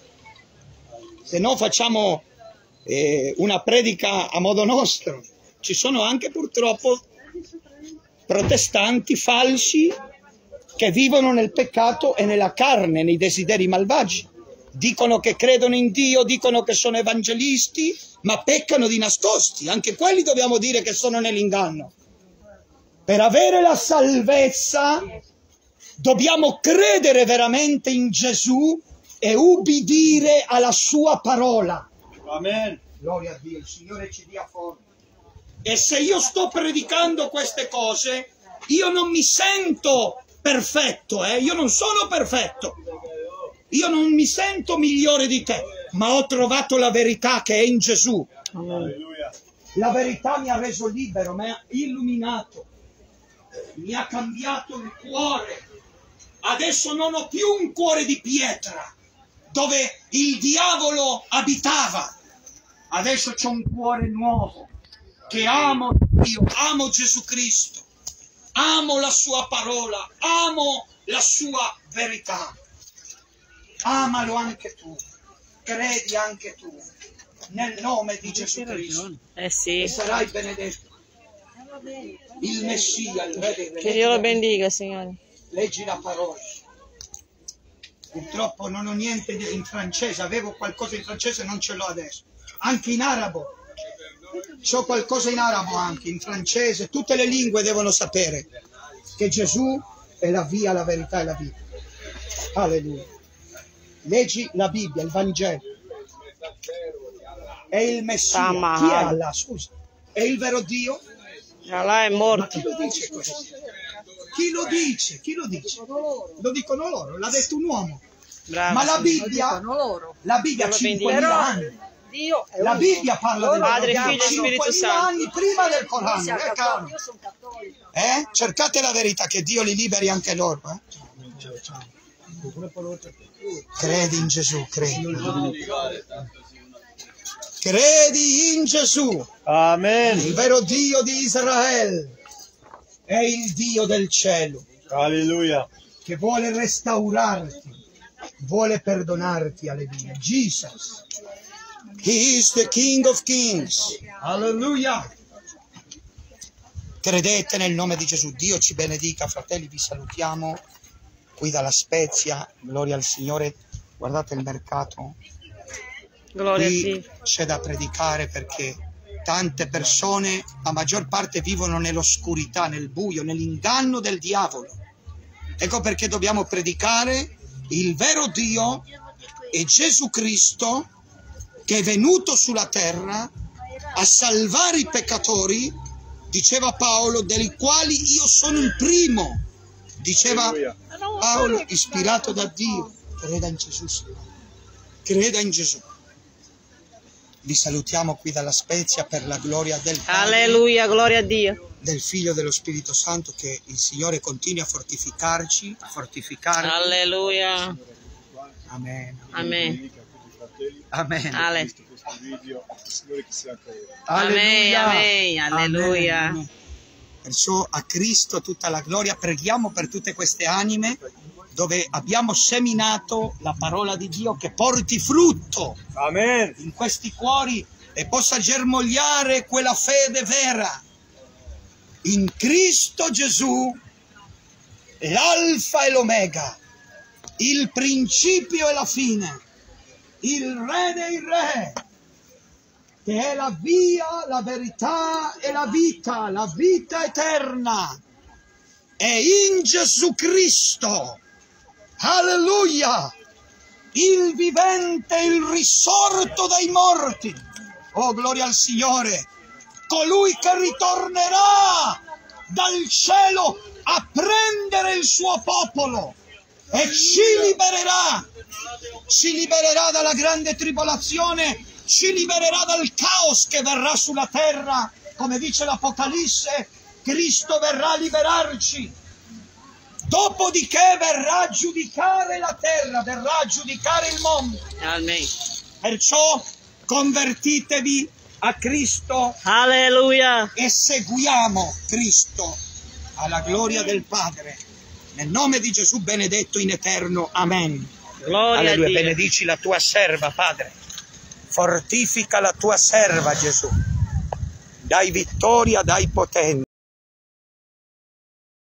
[SPEAKER 1] Se no facciamo eh, una predica a modo nostro. Ci sono anche purtroppo protestanti falsi che vivono nel peccato e nella carne, nei desideri malvagi. Dicono che credono in Dio, dicono che sono evangelisti, ma peccano di nascosti. Anche quelli dobbiamo dire che sono nell'inganno. Per avere la salvezza dobbiamo credere veramente in Gesù e ubbidire alla sua parola.
[SPEAKER 3] Amen.
[SPEAKER 1] Gloria a Dio, il Signore ci dia forza. E se io sto predicando queste cose, io non mi sento perfetto, eh? Io non sono perfetto. Io non mi sento migliore di te, ma ho trovato la verità che è in Gesù.
[SPEAKER 3] Alleluia.
[SPEAKER 1] La verità mi ha reso libero, mi ha illuminato, mi ha cambiato il cuore. Adesso non ho più un cuore di pietra, dove il diavolo abitava. Adesso c'ho un cuore nuovo, che amo Dio, amo Gesù Cristo, amo la sua parola, amo la sua verità. Amalo anche tu, credi anche tu, nel nome di Gesù Cristo.
[SPEAKER 2] Eh sì.
[SPEAKER 1] E sarai benedetto. Il Messia, il Re dei Re.
[SPEAKER 2] Che Dio lo bendiga, Signore.
[SPEAKER 1] Leggi la parola. Purtroppo non ho niente in francese, avevo qualcosa in francese, non ce l'ho adesso. Anche in arabo. C'ho qualcosa in arabo anche, in francese. Tutte le lingue devono sapere che Gesù è la via, la verità e la vita. Alleluia. Leggi la Bibbia, il Vangelo. È il Messia. Chi è Allah? Scusa. È il vero Dio?
[SPEAKER 2] Allah è
[SPEAKER 1] Ma
[SPEAKER 2] morto.
[SPEAKER 1] chi lo dice questo? Chi lo dice? Chi lo dice? Lo dicono loro, l'ha detto un uomo.
[SPEAKER 2] Bravo.
[SPEAKER 1] Ma la
[SPEAKER 2] Signore.
[SPEAKER 1] Bibbia, la Bibbia ha
[SPEAKER 2] Lo bendiga.
[SPEAKER 1] cinquemila anni.
[SPEAKER 5] Dio è
[SPEAKER 1] La
[SPEAKER 5] uno.
[SPEAKER 1] Bibbia parla del
[SPEAKER 2] Padre,
[SPEAKER 1] Dio
[SPEAKER 2] Figlio e Spirito
[SPEAKER 1] cinquemila
[SPEAKER 2] Santo.
[SPEAKER 1] anni prima del Corano.
[SPEAKER 5] Sia
[SPEAKER 1] Eh,
[SPEAKER 5] cattolico,
[SPEAKER 1] caro.
[SPEAKER 5] io sono cattolico.
[SPEAKER 1] Eh? Cercate la verità, che Dio li liberi anche loro. Eh? Credi in Gesù, credi. Credi in Gesù.
[SPEAKER 3] Amen.
[SPEAKER 1] Il vero Dio di Israele è il Dio del cielo,
[SPEAKER 3] Alleluia.
[SPEAKER 1] che vuole restaurarti, vuole perdonarti, alleluia. Jesus, He is the King of Kings. Alleluia. Credete nel nome di Gesù. Dio ci benedica, fratelli, vi salutiamo qui dalla Spezia. Gloria al Signore. Guardate il mercato.
[SPEAKER 2] Gloria a
[SPEAKER 1] Qui
[SPEAKER 2] Dio.
[SPEAKER 1] c'è da predicare, perché tante persone, la maggior parte, vivono nell'oscurità, nel buio, nell'inganno del diavolo. Ecco perché dobbiamo predicare il vero Dio e Gesù Cristo, che è venuto sulla terra a salvare i peccatori, diceva Paolo, dei quali io sono il primo. Diceva Paolo, ispirato da Dio. Creda in Gesù, Signore. Creda in Gesù. Vi salutiamo qui dalla Spezia per la gloria del Padre,
[SPEAKER 2] Alleluia, gloria a Dio.
[SPEAKER 1] del Figlio e dello Spirito Santo, che il Signore continui a fortificarci, a fortificarci.
[SPEAKER 2] Alleluia.
[SPEAKER 1] Amen.
[SPEAKER 2] Amen.
[SPEAKER 1] Amen.
[SPEAKER 2] Ale. Amen,
[SPEAKER 1] Alleluia.
[SPEAKER 2] amen, alleluia.
[SPEAKER 1] Amen. Perciò a Cristo tutta la gloria. Preghiamo per tutte queste anime dove abbiamo seminato la parola di Dio, che porti frutto
[SPEAKER 3] Amen.
[SPEAKER 1] in questi cuori e possa germogliare quella fede vera in Cristo Gesù, l'alfa e l'omega, il principio e la fine, il Re dei Re, che è la via, la verità e la vita, la vita eterna, è in Gesù Cristo. Alleluia! Il vivente, il risorto dai morti. Oh, gloria al Signore! Colui che ritornerà dal cielo a prendere il suo popolo e ci libererà, ci libererà dalla grande tribolazione, ci libererà dal caos che verrà sulla terra, come dice l'Apocalisse, Cristo verrà a liberarci, dopodiché verrà a giudicare la terra, verrà a giudicare il mondo.
[SPEAKER 2] Amen.
[SPEAKER 1] Perciò convertitevi a Cristo
[SPEAKER 2] Alleluia.
[SPEAKER 1] e seguiamo Cristo alla gloria del Padre. Nel nome di Gesù benedetto in eterno. Amen.
[SPEAKER 2] Gloria a
[SPEAKER 1] Alleluia.
[SPEAKER 2] Dio.
[SPEAKER 1] Benedici la tua serva, Padre. Fortifica la tua serva, Gesù. Dai vittoria, dai potenza.